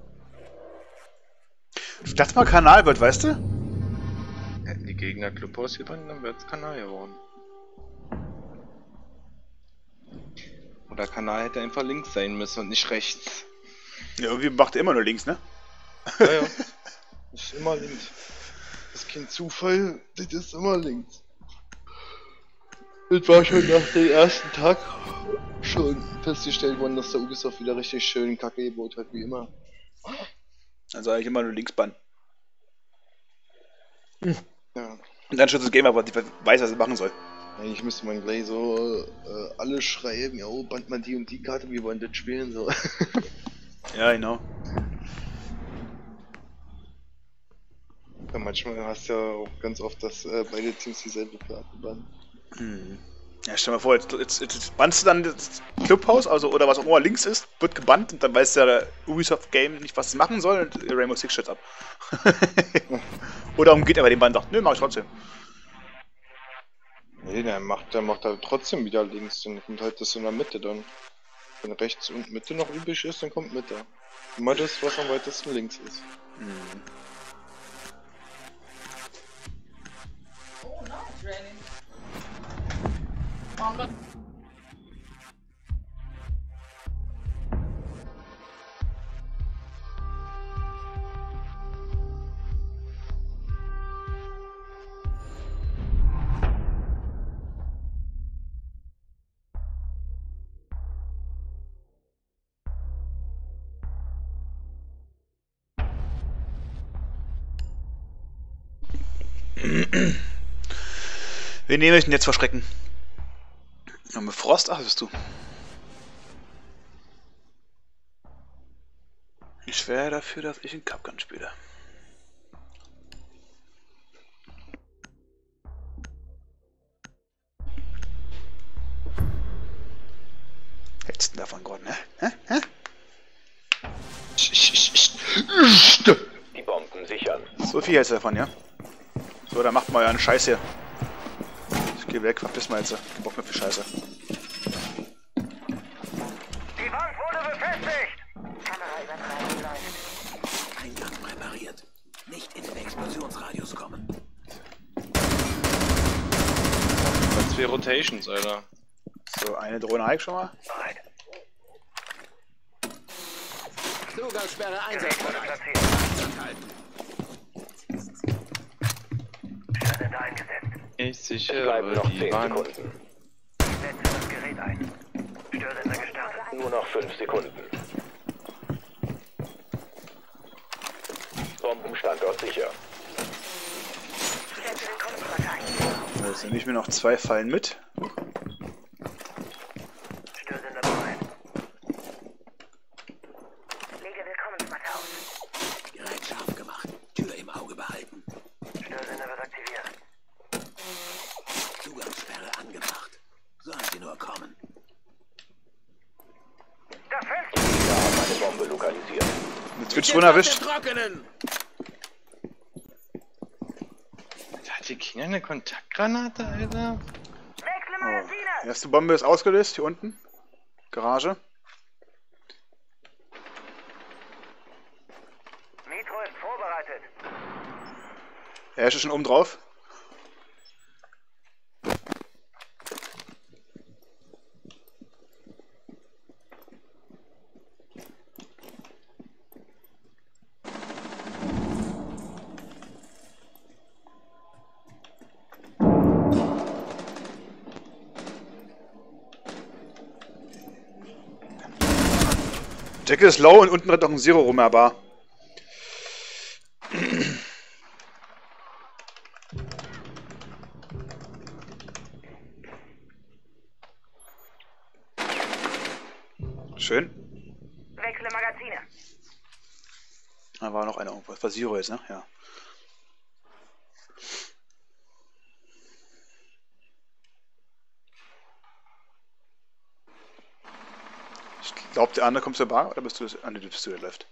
Speaker 2: Das mal Kanal wird, weißt du?
Speaker 3: Hätten die Gegner Clubhaus gebannt, dann wäre es Kanal geworden. Oder Kanal hätte einfach links sein müssen und nicht rechts.
Speaker 2: Ja, irgendwie macht er immer nur links, ne?
Speaker 3: Ja, ja. Das ist immer links. Das ist kein Zufall, das ist immer links. Das war schon nach dem ersten Tag schon festgestellt worden, dass der Ubisoft wieder richtig schön Kacke gebaut hat, wie immer.
Speaker 2: Also eigentlich immer nur links bannen.
Speaker 3: Ja.
Speaker 2: Und dann schützt das Game aber, die weiß, was es machen soll.
Speaker 3: Eigentlich müsste man gleich so äh, alle schreiben, ja, band man die und die Karte, wir wollen das spielen, so.
Speaker 2: Ja, genau.
Speaker 3: Ja, manchmal hast du ja auch ganz oft, dass äh, beide Teams dieselbe Karte bannen.
Speaker 2: Hm. Ja, stell dir mal vor, jetzt, jetzt, jetzt bannst du dann das Clubhaus, also oder was auch immer links ist, wird gebannt und dann weiß der Ubisoft Game nicht, was es machen soll und Rainbow Six stürzt ab. Oder umgeht er bei dem Bann und sagt, nö, mach ich trotzdem.
Speaker 3: Nee, der macht, der macht halt trotzdem wieder links, dann kommt halt das in der Mitte dann. Wenn rechts und Mitte noch übrig ist, dann kommt Mitte. Immer das, was am weitesten links ist.
Speaker 2: Hm.
Speaker 6: Oh, now it's raining. Oh, look.
Speaker 2: Wen nehme ich denn jetzt verschrecken? Ja, mit Frost? Ach, bist du. Ich wäre dafür, dass ich einen Capgun spiele. Hältst du davon, Gott, ne? Hä? Hä?
Speaker 4: Die
Speaker 2: viel jetzt davon, ja? So, dann macht mal euren Scheiß hier. Ich geh weg, verpiss mal jetzt. Ich brauch mir viel Scheiße.
Speaker 4: Die Wand wurde befestigt! Kameraübertragung läuft.
Speaker 7: Eingang präpariert. Nicht in den Explosionsradius kommen.
Speaker 3: Das zwei Rotations, Alter.
Speaker 2: So, eine Drohne habe ich schon mal.
Speaker 4: Bereit.
Speaker 7: Zugangssperre einsatzbereit. Halten.
Speaker 4: Störende eingesetzt.
Speaker 3: Ich
Speaker 4: Es
Speaker 3: sichere
Speaker 4: bleiben noch
Speaker 3: die
Speaker 4: zehn
Speaker 3: Wand.
Speaker 4: Sekunden. Setze das Gerät ein. Störsender gestartet. Nur noch fünf Sekunden. Bombenstandort sicher. Setze den Kontraakt ein.
Speaker 2: Jetzt nehme ich mir noch zwei Fallen mit.
Speaker 4: Störsender bereit. Lege Willkommensmatte aus.
Speaker 7: Gerät scharf gemacht. Tür im Auge behalten.
Speaker 4: Störsender wird aktiviert.
Speaker 7: Zugangssperre angebracht. Sollen Sie nur kommen.
Speaker 4: Das Fenster! Wir haben eine Bombe lokalisiert.
Speaker 2: Mit Twitch schon erwischt.
Speaker 7: Trockenen!
Speaker 3: Hat die Kinder eine Kontaktgranate, Alter?
Speaker 4: Wechsle
Speaker 2: Oh.
Speaker 4: Magazine!
Speaker 2: Erste Bombe ist ausgelöst, hier unten. Garage.
Speaker 4: Nitro ist vorbereitet.
Speaker 2: Er ist schon oben drauf. Decke ist low und unten rennt noch ein Zero rum, aber. Schön.
Speaker 4: Wechsle Magazine.
Speaker 2: Da war noch einer irgendwo. Das war Zero jetzt, ne? Ja. Ich glaube, der andere kommt zur Bar oder bist du das? Ah, nee, du bist du der läuft.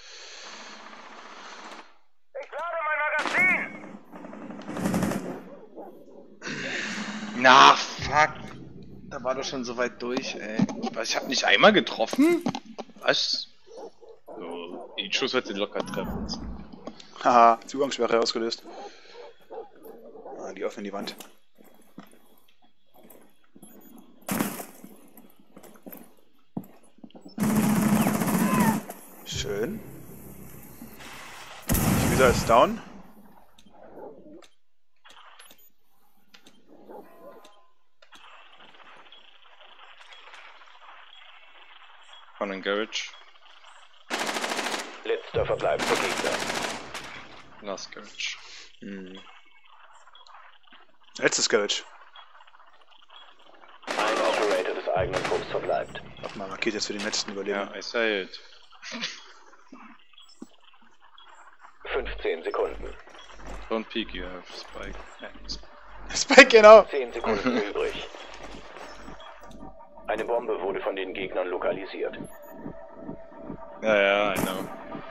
Speaker 4: Ich lade mein Magazin!
Speaker 3: Na, fuck. Da war doch schon so weit durch, ey. Was, ich hab nicht einmal getroffen? Was? So, den Schuss hätte locker treffen.
Speaker 2: Haha, Zugangssperre ausgelöst. Ah, die öffnen die Wand. Schön. Wieder ist down.
Speaker 3: Von einem Garage.
Speaker 4: Letzter verbleibender Gegner.
Speaker 3: Last Garage.
Speaker 2: Hm. Letztes Garage.
Speaker 4: Ein Operator des eigenen Trupps verbleibt.
Speaker 2: Warte mal, markiert jetzt für den letzten Überleben.
Speaker 3: Ja, I say it.
Speaker 4: fünfzehn Sekunden.
Speaker 3: Don't peek, you have Spike. Ja,
Speaker 2: Spike, genau.
Speaker 4: zehn Sekunden übrig. Eine Bombe wurde von den Gegnern lokalisiert.
Speaker 3: ja, ja, I know.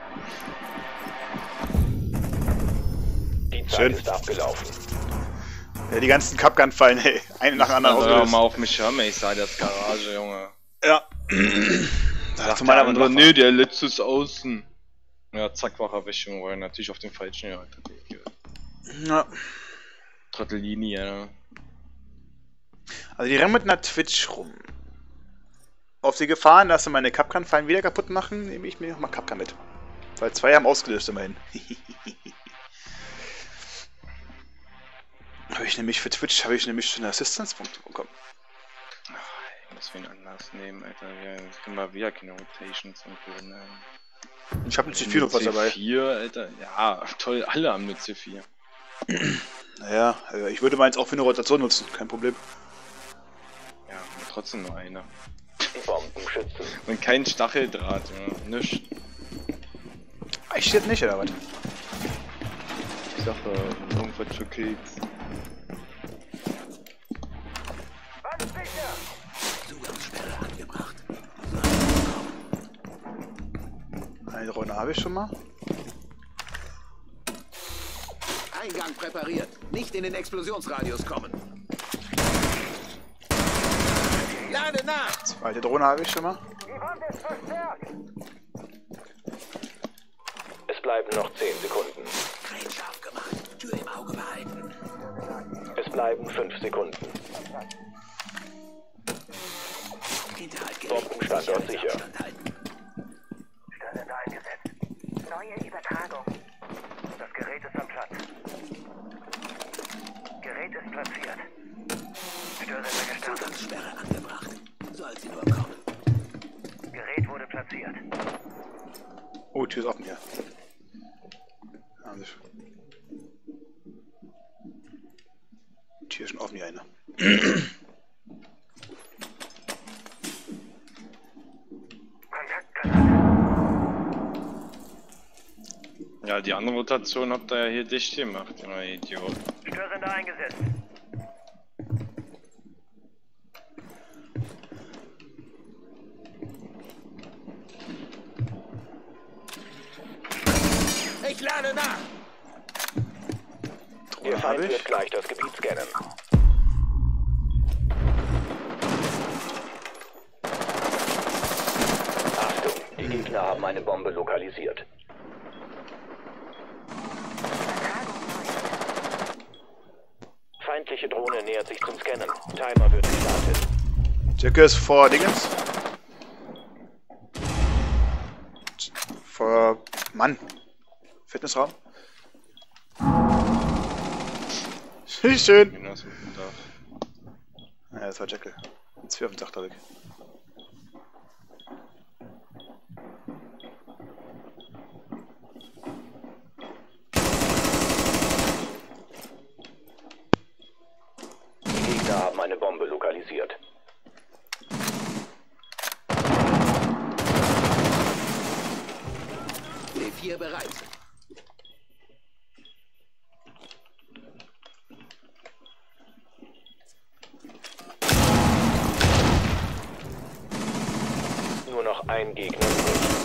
Speaker 4: Die Zeit
Speaker 2: Schön.
Speaker 4: ist abgelaufen.
Speaker 2: Ja, die ganzen Cupgun fallen, hey. Eine nach dem anderen
Speaker 3: Also, hör
Speaker 2: ausgelöst.
Speaker 3: mal auf mich hören, ey, ich sah das Garage, Junge.
Speaker 2: Ja.
Speaker 3: Da
Speaker 2: Sagt
Speaker 3: zu
Speaker 2: meiner
Speaker 3: meiner andere,
Speaker 2: Meinung nach-
Speaker 3: nee, der letzte ist außen. Ja, zack, war Erwischung, weil natürlich auf dem falschen, ja, Alter.
Speaker 2: Ja.
Speaker 3: Trottellini, ja.
Speaker 2: Also die rennen mit einer Twitch rum. Auf die Gefahren, dass sie meine Cupgun-Fallen wieder kaputt machen, nehme ich mir nochmal Cupgun mit. Weil zwei haben ausgelöst immerhin. Habe ich nämlich für Twitch, habe ich nämlich schon Assistance-Punkte bekommen.
Speaker 3: Ich muss wen anders nehmen, Alter. Ja, ich kann mal wieder keine Rotations und so, ne.
Speaker 2: Ich habe eine C vier noch was dabei.
Speaker 3: C vier, Alter. Ja, toll, alle haben eine C vier.
Speaker 2: Naja, äh, ich würde meins auch für eine Rotation nutzen, kein Problem.
Speaker 3: Ja, aber trotzdem nur einer.
Speaker 4: Die Bomben schützen.
Speaker 3: Und kein Stacheldraht, ja. Nichts.
Speaker 2: Ich jetzt nicht, oder was?
Speaker 3: Ich sag, äh, irgendwas für Kills.
Speaker 7: Zugangssperre angebracht.
Speaker 2: Eine Runde habe ich schon mal.
Speaker 7: Eingang präpariert. Nicht in den Explosionsradius kommen. Lade nach!
Speaker 2: Zweite Drohne habe ich schon mal.
Speaker 4: Es bleiben noch zehn Sekunden.
Speaker 7: Kein scharf gemacht. Tür im Auge behalten.
Speaker 4: Es bleiben fünf Sekunden.
Speaker 7: Hinterhalt
Speaker 4: Bombenstandort sicher.
Speaker 7: Abstand halten.
Speaker 8: Störsender eingesetzt. Neue Übertragung. Das Gerät ist am Platz. Gerät ist platziert. Störsender gestartet.
Speaker 7: Zugangssperre angebracht. Soll sie nur kommen.
Speaker 8: Gerät wurde platziert.
Speaker 2: Oh, Tür ist offen hier. Haben sie schon. Tür ist schon offen hier, eine.
Speaker 3: Ja, die andere Rotation habt ihr ja hier dicht gemacht, ihr Idiot.
Speaker 8: Störsender eingesetzt.
Speaker 7: Ich lade nach!
Speaker 4: Ihr
Speaker 2: Drohne
Speaker 4: Feind
Speaker 2: habe ich.
Speaker 4: wird gleich das Gebiet scannen. Achtung, die Gegner haben eine Bombe lokalisiert. Feindliche Drohne nähert sich zum Scannen. Timer wird gestartet.
Speaker 2: Jacke ist vor Dingens. Vor. Mann. Fitnessraum. Schön.
Speaker 3: Genau so ein Dach.
Speaker 2: Ja, das war Jekyll. Jetzt wir auf den Dach da weg.
Speaker 4: Die Gegner haben eine Bombe lokalisiert.
Speaker 7: D vier bereit.
Speaker 4: Nur noch ein Gegner übrig.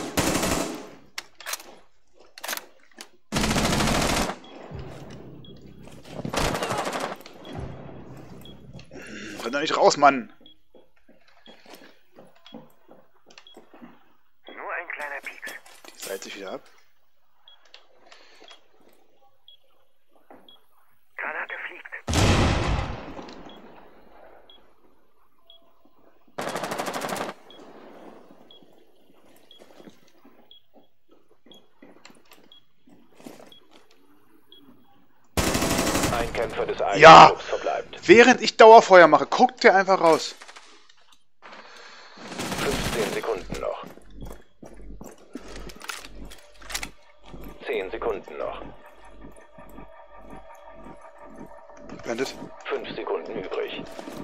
Speaker 2: Renn da nicht raus, Mann.
Speaker 8: Nur ein kleiner Pieks.
Speaker 2: Die seilt sich wieder ab.
Speaker 8: Granate fliegt.
Speaker 4: Ein Kämpfer des eigenen
Speaker 2: Ja!
Speaker 4: Trupps verbleibt.
Speaker 2: Während ich Dauerfeuer mache, guckt der einfach raus.
Speaker 4: fünfzehn Sekunden noch. zehn Sekunden noch.
Speaker 2: Blendet.
Speaker 4: fünf Sekunden übrig.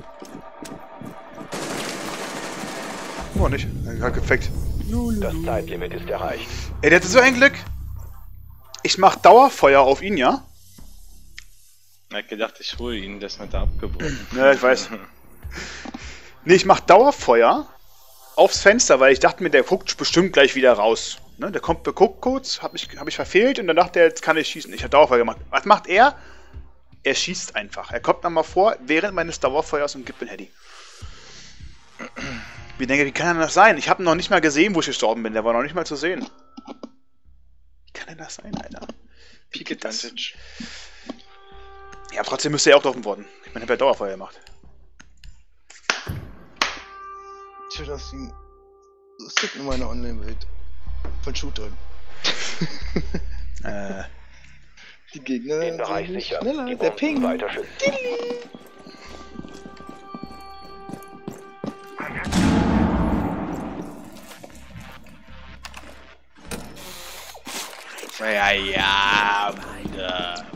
Speaker 2: Oh, nicht. Er hat gefleckt.
Speaker 4: Das Zeitlimit ist erreicht.
Speaker 2: Ey, der hatte so ein Glück. Ich mach Dauerfeuer auf ihn, ja?
Speaker 3: Er hat gedacht, ich hole ihn, der ist nicht da abgebrochen.
Speaker 2: Ja, ich weiß. Nee, ich mach Dauerfeuer aufs Fenster, weil ich dachte mir, der guckt bestimmt gleich wieder raus. Ne, der kommt, guckt kurz, hab ich, hab ich verfehlt und dann dachte er, jetzt kann ich schießen. Ich hab Dauerfeuer gemacht. Was macht er? Er schießt einfach. Er kommt nochmal vor, während meines Dauerfeuers und gibt den Heady. Ich denke, wie kann das sein? Ich habe noch nicht mal gesehen, wo ich gestorben bin. Der war noch nicht mal zu sehen. Wie kann denn das sein, Alter? Wie geht das? Ja, trotzdem müsste er auch getroffen worden. Ich meine, ich habe ja Dauerfeuer gemacht.
Speaker 3: Tja, das Ding. Das ist in meiner Online-Welt. Von Shootern.
Speaker 2: äh.
Speaker 3: Die Gegner
Speaker 4: Den Bereich
Speaker 3: sind
Speaker 4: sicher.
Speaker 3: schneller.
Speaker 4: Die
Speaker 3: Der
Speaker 4: Bomben
Speaker 3: Ping.
Speaker 4: weiter schützen.
Speaker 2: Ja, ja, Bruder.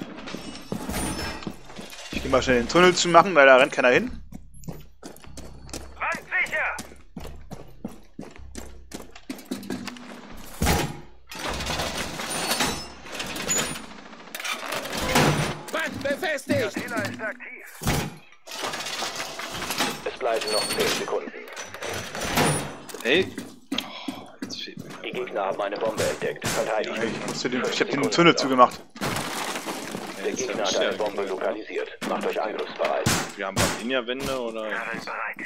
Speaker 2: Ich geh mal schnell den Tunnel zu machen, weil da rennt keiner hin.
Speaker 8: Wand sicher!
Speaker 7: Wand befestigt!
Speaker 8: Fehler ist aktiv.
Speaker 4: Es bleiben noch zehn Sekunden.
Speaker 3: Hey. Oh, jetzt fehlt mir.
Speaker 4: Die Gegner haben eine Bombe entdeckt. Verteidigt.
Speaker 2: Ich, musste den, ich hab den Tunnel zugemacht.
Speaker 4: Der Der Gegner hat eine Bombe lokalisiert. Macht euch angriffsbereit.
Speaker 3: Wir haben Barbinia-Wände oder?
Speaker 8: Nadel bereit.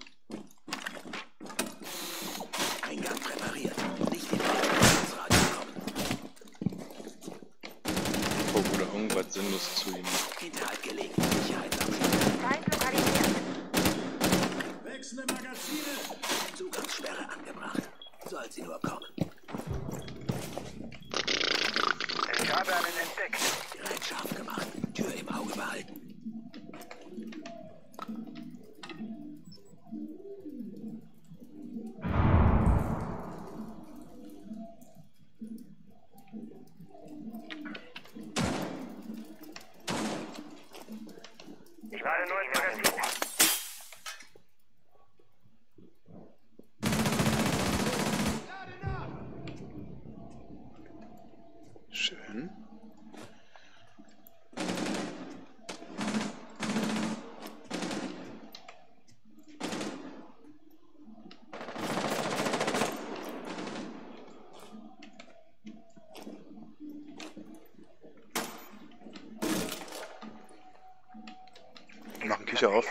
Speaker 7: Eingang präpariert. Nicht in Explosionsradius kommen.
Speaker 3: Oh, oder irgendwas sinnlos zu ihm.
Speaker 7: Hinterhalt gelegt. Sicherheitsabschnitt.
Speaker 8: Feind lokalisiert.
Speaker 7: Wechselnde Magazine. Zugangssperre angebracht. Soll sie nur kommen.
Speaker 8: Ich habe einen entdeckt.
Speaker 7: Gerät scharf gemacht. Tür im Auge behalten.
Speaker 8: Ich lade nur ein Magazin.
Speaker 2: Schön. Wir machen Küche auf.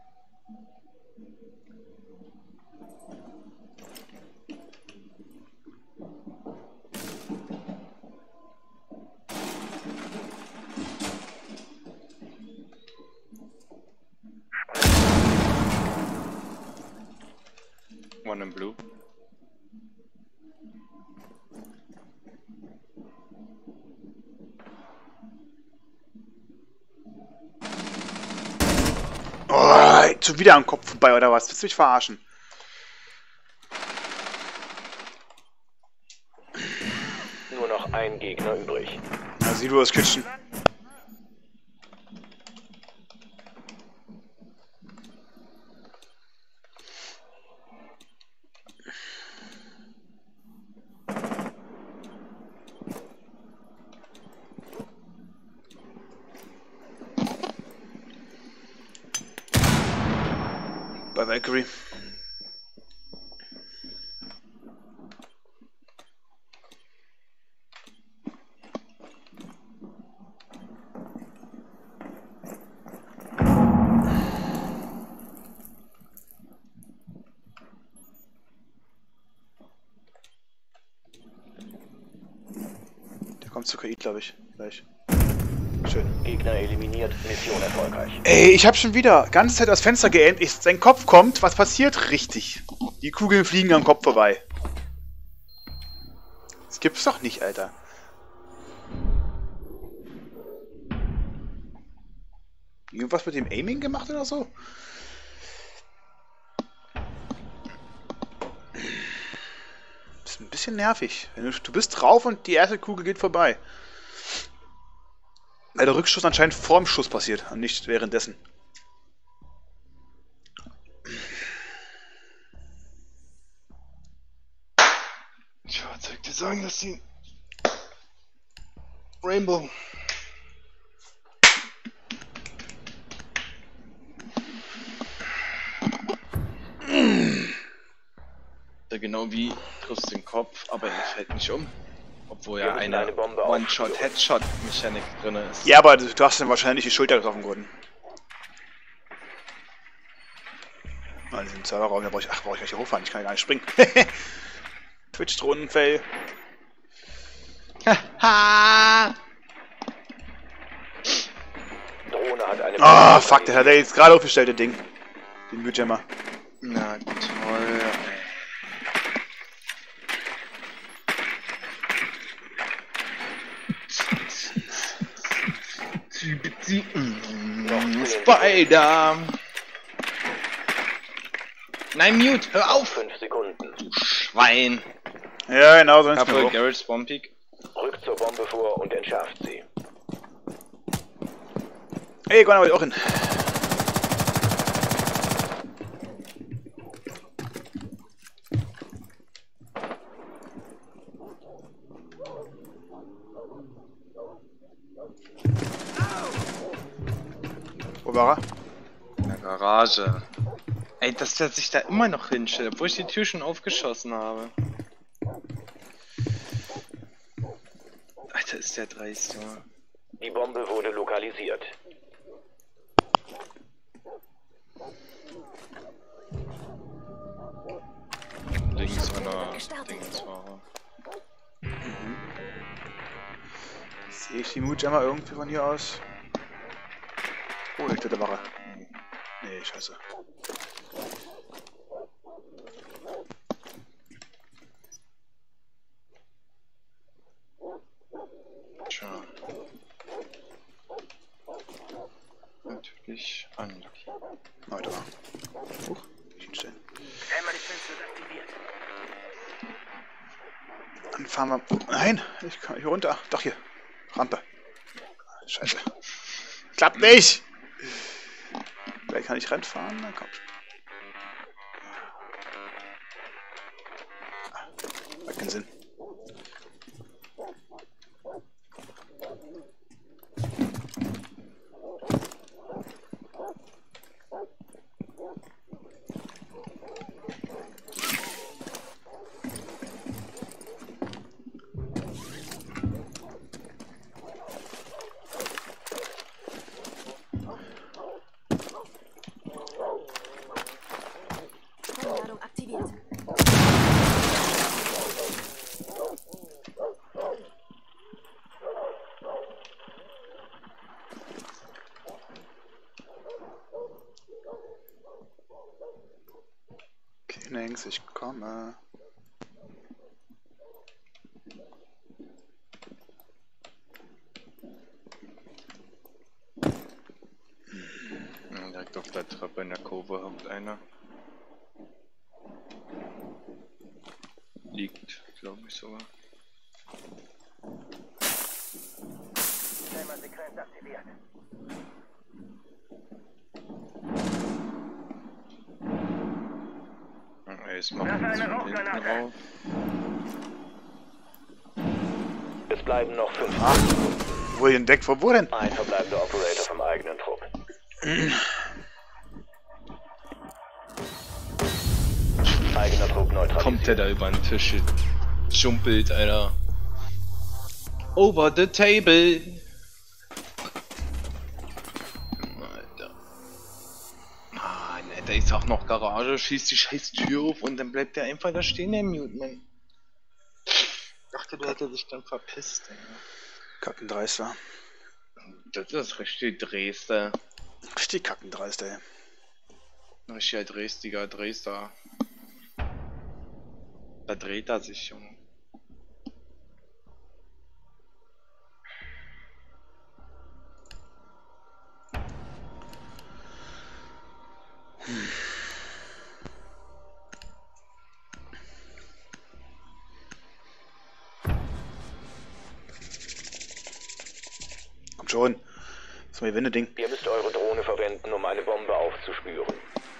Speaker 3: One in blue.
Speaker 2: Oh, schon wieder am Kopf vorbei, oder was? Willst du mich verarschen?
Speaker 4: Nur noch ein Gegner übrig.
Speaker 2: Na, sieh du das Kitchen. Bei Valkyrie. Der kommt zu K I, glaube ich. Gleich. Schön.
Speaker 4: Gegner eliminiert, Mission erfolgreich.
Speaker 2: Ey, ich habe schon wieder ganze Zeit das Fenster geähmt. Ich, sein Kopf kommt. Was passiert? Richtig. Die Kugeln fliegen am Kopf vorbei. Das gibt's doch nicht, Alter. Irgendwas mit dem Aiming gemacht oder so? Das ist ein bisschen nervig. Wenn du, du bist drauf und die erste Kugel geht vorbei. Weil der Rückschuss anscheinend vorm Schuss passiert und nicht währenddessen.
Speaker 3: Tja, was soll ich dir sagen, dass die Rainbow ja, genau wie triffst den Kopf, aber er fällt nicht um. Obwohl ja eine,
Speaker 4: eine Bombe
Speaker 3: One-Shot-Headshot-Mechanik drin ist.
Speaker 2: Ja, aber du, du hast dann wahrscheinlich die Schulter getroffen worden. Ah, diesen Serverraum, da brauche ich, ach, brauche ich gleich hier hochfahren, ich kann ja gar nicht springen. Twitch-Drohnenfell.
Speaker 3: Ha!
Speaker 4: Drohne hat eine
Speaker 2: Ah,
Speaker 4: Bombe
Speaker 2: fuck, der hat er jetzt gerade aufgestellt, das Ding. Den Mütjammer.
Speaker 3: Na toll, ey. Spider! Nein, Mute, hör auf!
Speaker 4: fünf Sekunden.
Speaker 3: Du Schwein!
Speaker 2: Ja, genau, so ist
Speaker 3: Couple
Speaker 2: es.
Speaker 3: Garrett's Bombpeak.
Speaker 4: Rückt zur Bombe vor und entschärft sie.
Speaker 2: Ey, Gunnar will auch hin. Wo war er?
Speaker 3: In der Garage. Ey, dass der sich da immer noch hinstellt, obwohl ich die Tür schon aufgeschossen habe. Alter, ist der dreist, Junge.
Speaker 4: Die Bombe wurde lokalisiert.
Speaker 3: Links einer
Speaker 5: Gestartet.
Speaker 3: Dingsfahrer.
Speaker 2: Sehe ich die Moodjammer irgendwie von hier aus? Oh, ich der Wache. Nee, scheiße.
Speaker 3: Tja. Natürlich unlucky.
Speaker 2: Warte mal. Huch, nicht hinstellen.
Speaker 8: Thermalizenz wird aktiviert.
Speaker 2: Dann fahren wir. Nein, ich kann hier runter. Doch hier. Rampe. Scheiße. Klappt nicht! Vielleicht kann ich Rennen fahren? Na komm. Ah, hat keinen Sinn.
Speaker 5: Feuerladung aktiviert.
Speaker 2: Okay, Nengs, ich komme.
Speaker 3: Ja, direkt auf der Treppe in der Kurve hockt einer. Liegt, glaube ich sogar.
Speaker 8: Thermalsequenz aktiviert.
Speaker 3: Ja, jetzt machen wir uns von hinten rauf.
Speaker 4: Es bleiben noch fünf.
Speaker 2: Ach, wo ihr entdeckt? Wo, wo denn?
Speaker 4: Ein verbleibender Operator vom eigenen Trupp. Eigener Trupp neutralisiert.
Speaker 3: Kommt der da über den Tisch jumpelt, Alter. Over the table. Alter. Ah, ne, da ist auch noch Garage, schießt die scheiß Tür auf und dann bleibt der einfach da stehen, der Mute-Man. Ich dachte, du hättest dich dann verpisst, ey.
Speaker 2: Kackendreister.
Speaker 3: Das ist richtig Dresden.
Speaker 2: Richtig kackendreist, ey.
Speaker 3: Richtiger Dresdiger Dresder. Da dreht er sich, Junge.
Speaker 2: Hm. Kommt schon. Das ist mal Wende Ding.
Speaker 4: Ihr müsst eure Drohne verwenden, um eine Bombe aufzuspüren.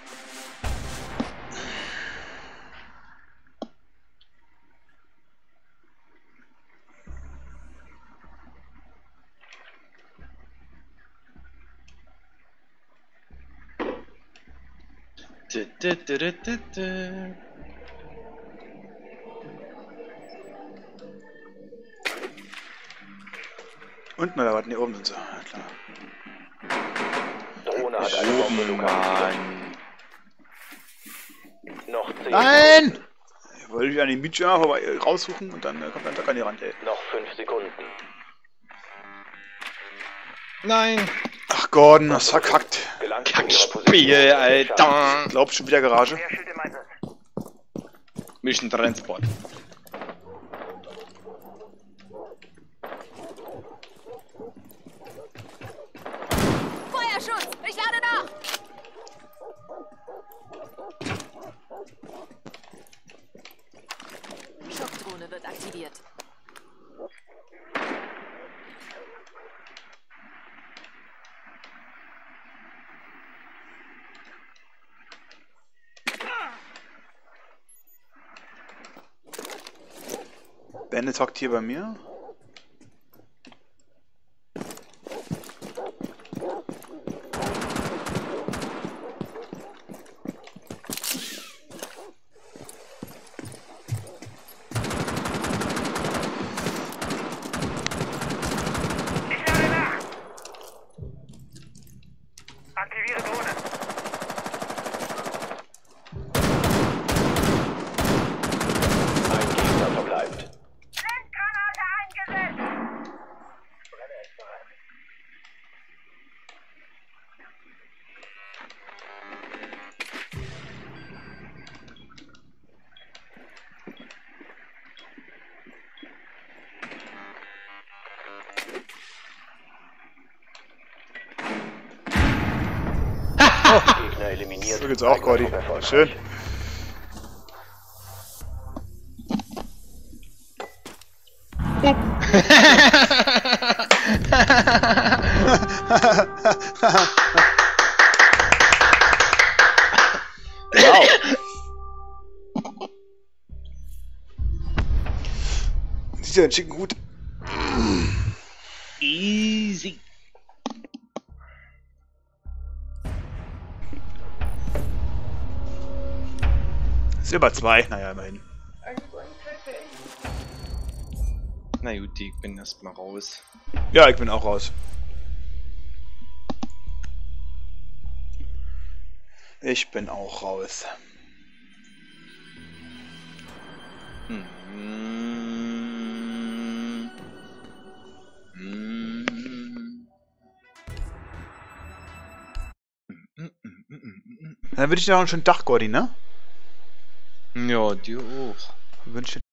Speaker 3: Du, du, du, du, du, du.
Speaker 2: Unten oder was? Ne, oben sind sie. Ja, klar.
Speaker 4: Drohne hat eine Bombe
Speaker 3: Oh
Speaker 4: lokalisiert.
Speaker 3: Mann.
Speaker 4: Noch zehn.
Speaker 2: Nein! Ich wollte ich an den Mietjammer vorbei raussuchen und dann äh, kommt dann Doc an die Rand, ey.
Speaker 4: Noch fünf Sekunden.
Speaker 3: Nein!
Speaker 2: Ach Gordon, das verkackt.
Speaker 4: Gelangt zu ihrer
Speaker 3: Kackspiel,
Speaker 4: Position.
Speaker 3: Alter!
Speaker 2: Glaubst schon wieder Garage?
Speaker 8: Querschild im Einsatz.
Speaker 3: Mission Transport.
Speaker 5: Feuerschutz! Ich lade nach! Schockdrohne wird aktiviert.
Speaker 2: Bennett hockt hier bei mir.
Speaker 8: Ich lade nach.
Speaker 4: eliminiert.
Speaker 2: So geht's auch, Gordy. Schön. Wow. Sieht ja einen schicken Hut.
Speaker 3: Easy.
Speaker 2: Silber zwei, naja, immerhin.
Speaker 6: Are you going crazy?
Speaker 3: Na gut, ich bin erstmal raus.
Speaker 2: Ja, ich bin auch raus. Ich bin auch raus.
Speaker 3: Hm. Hm.
Speaker 2: Dann wünsche ich dir noch einen schönen Tag, Gordy, ne?
Speaker 3: Ja, dir auch.
Speaker 2: Wünsche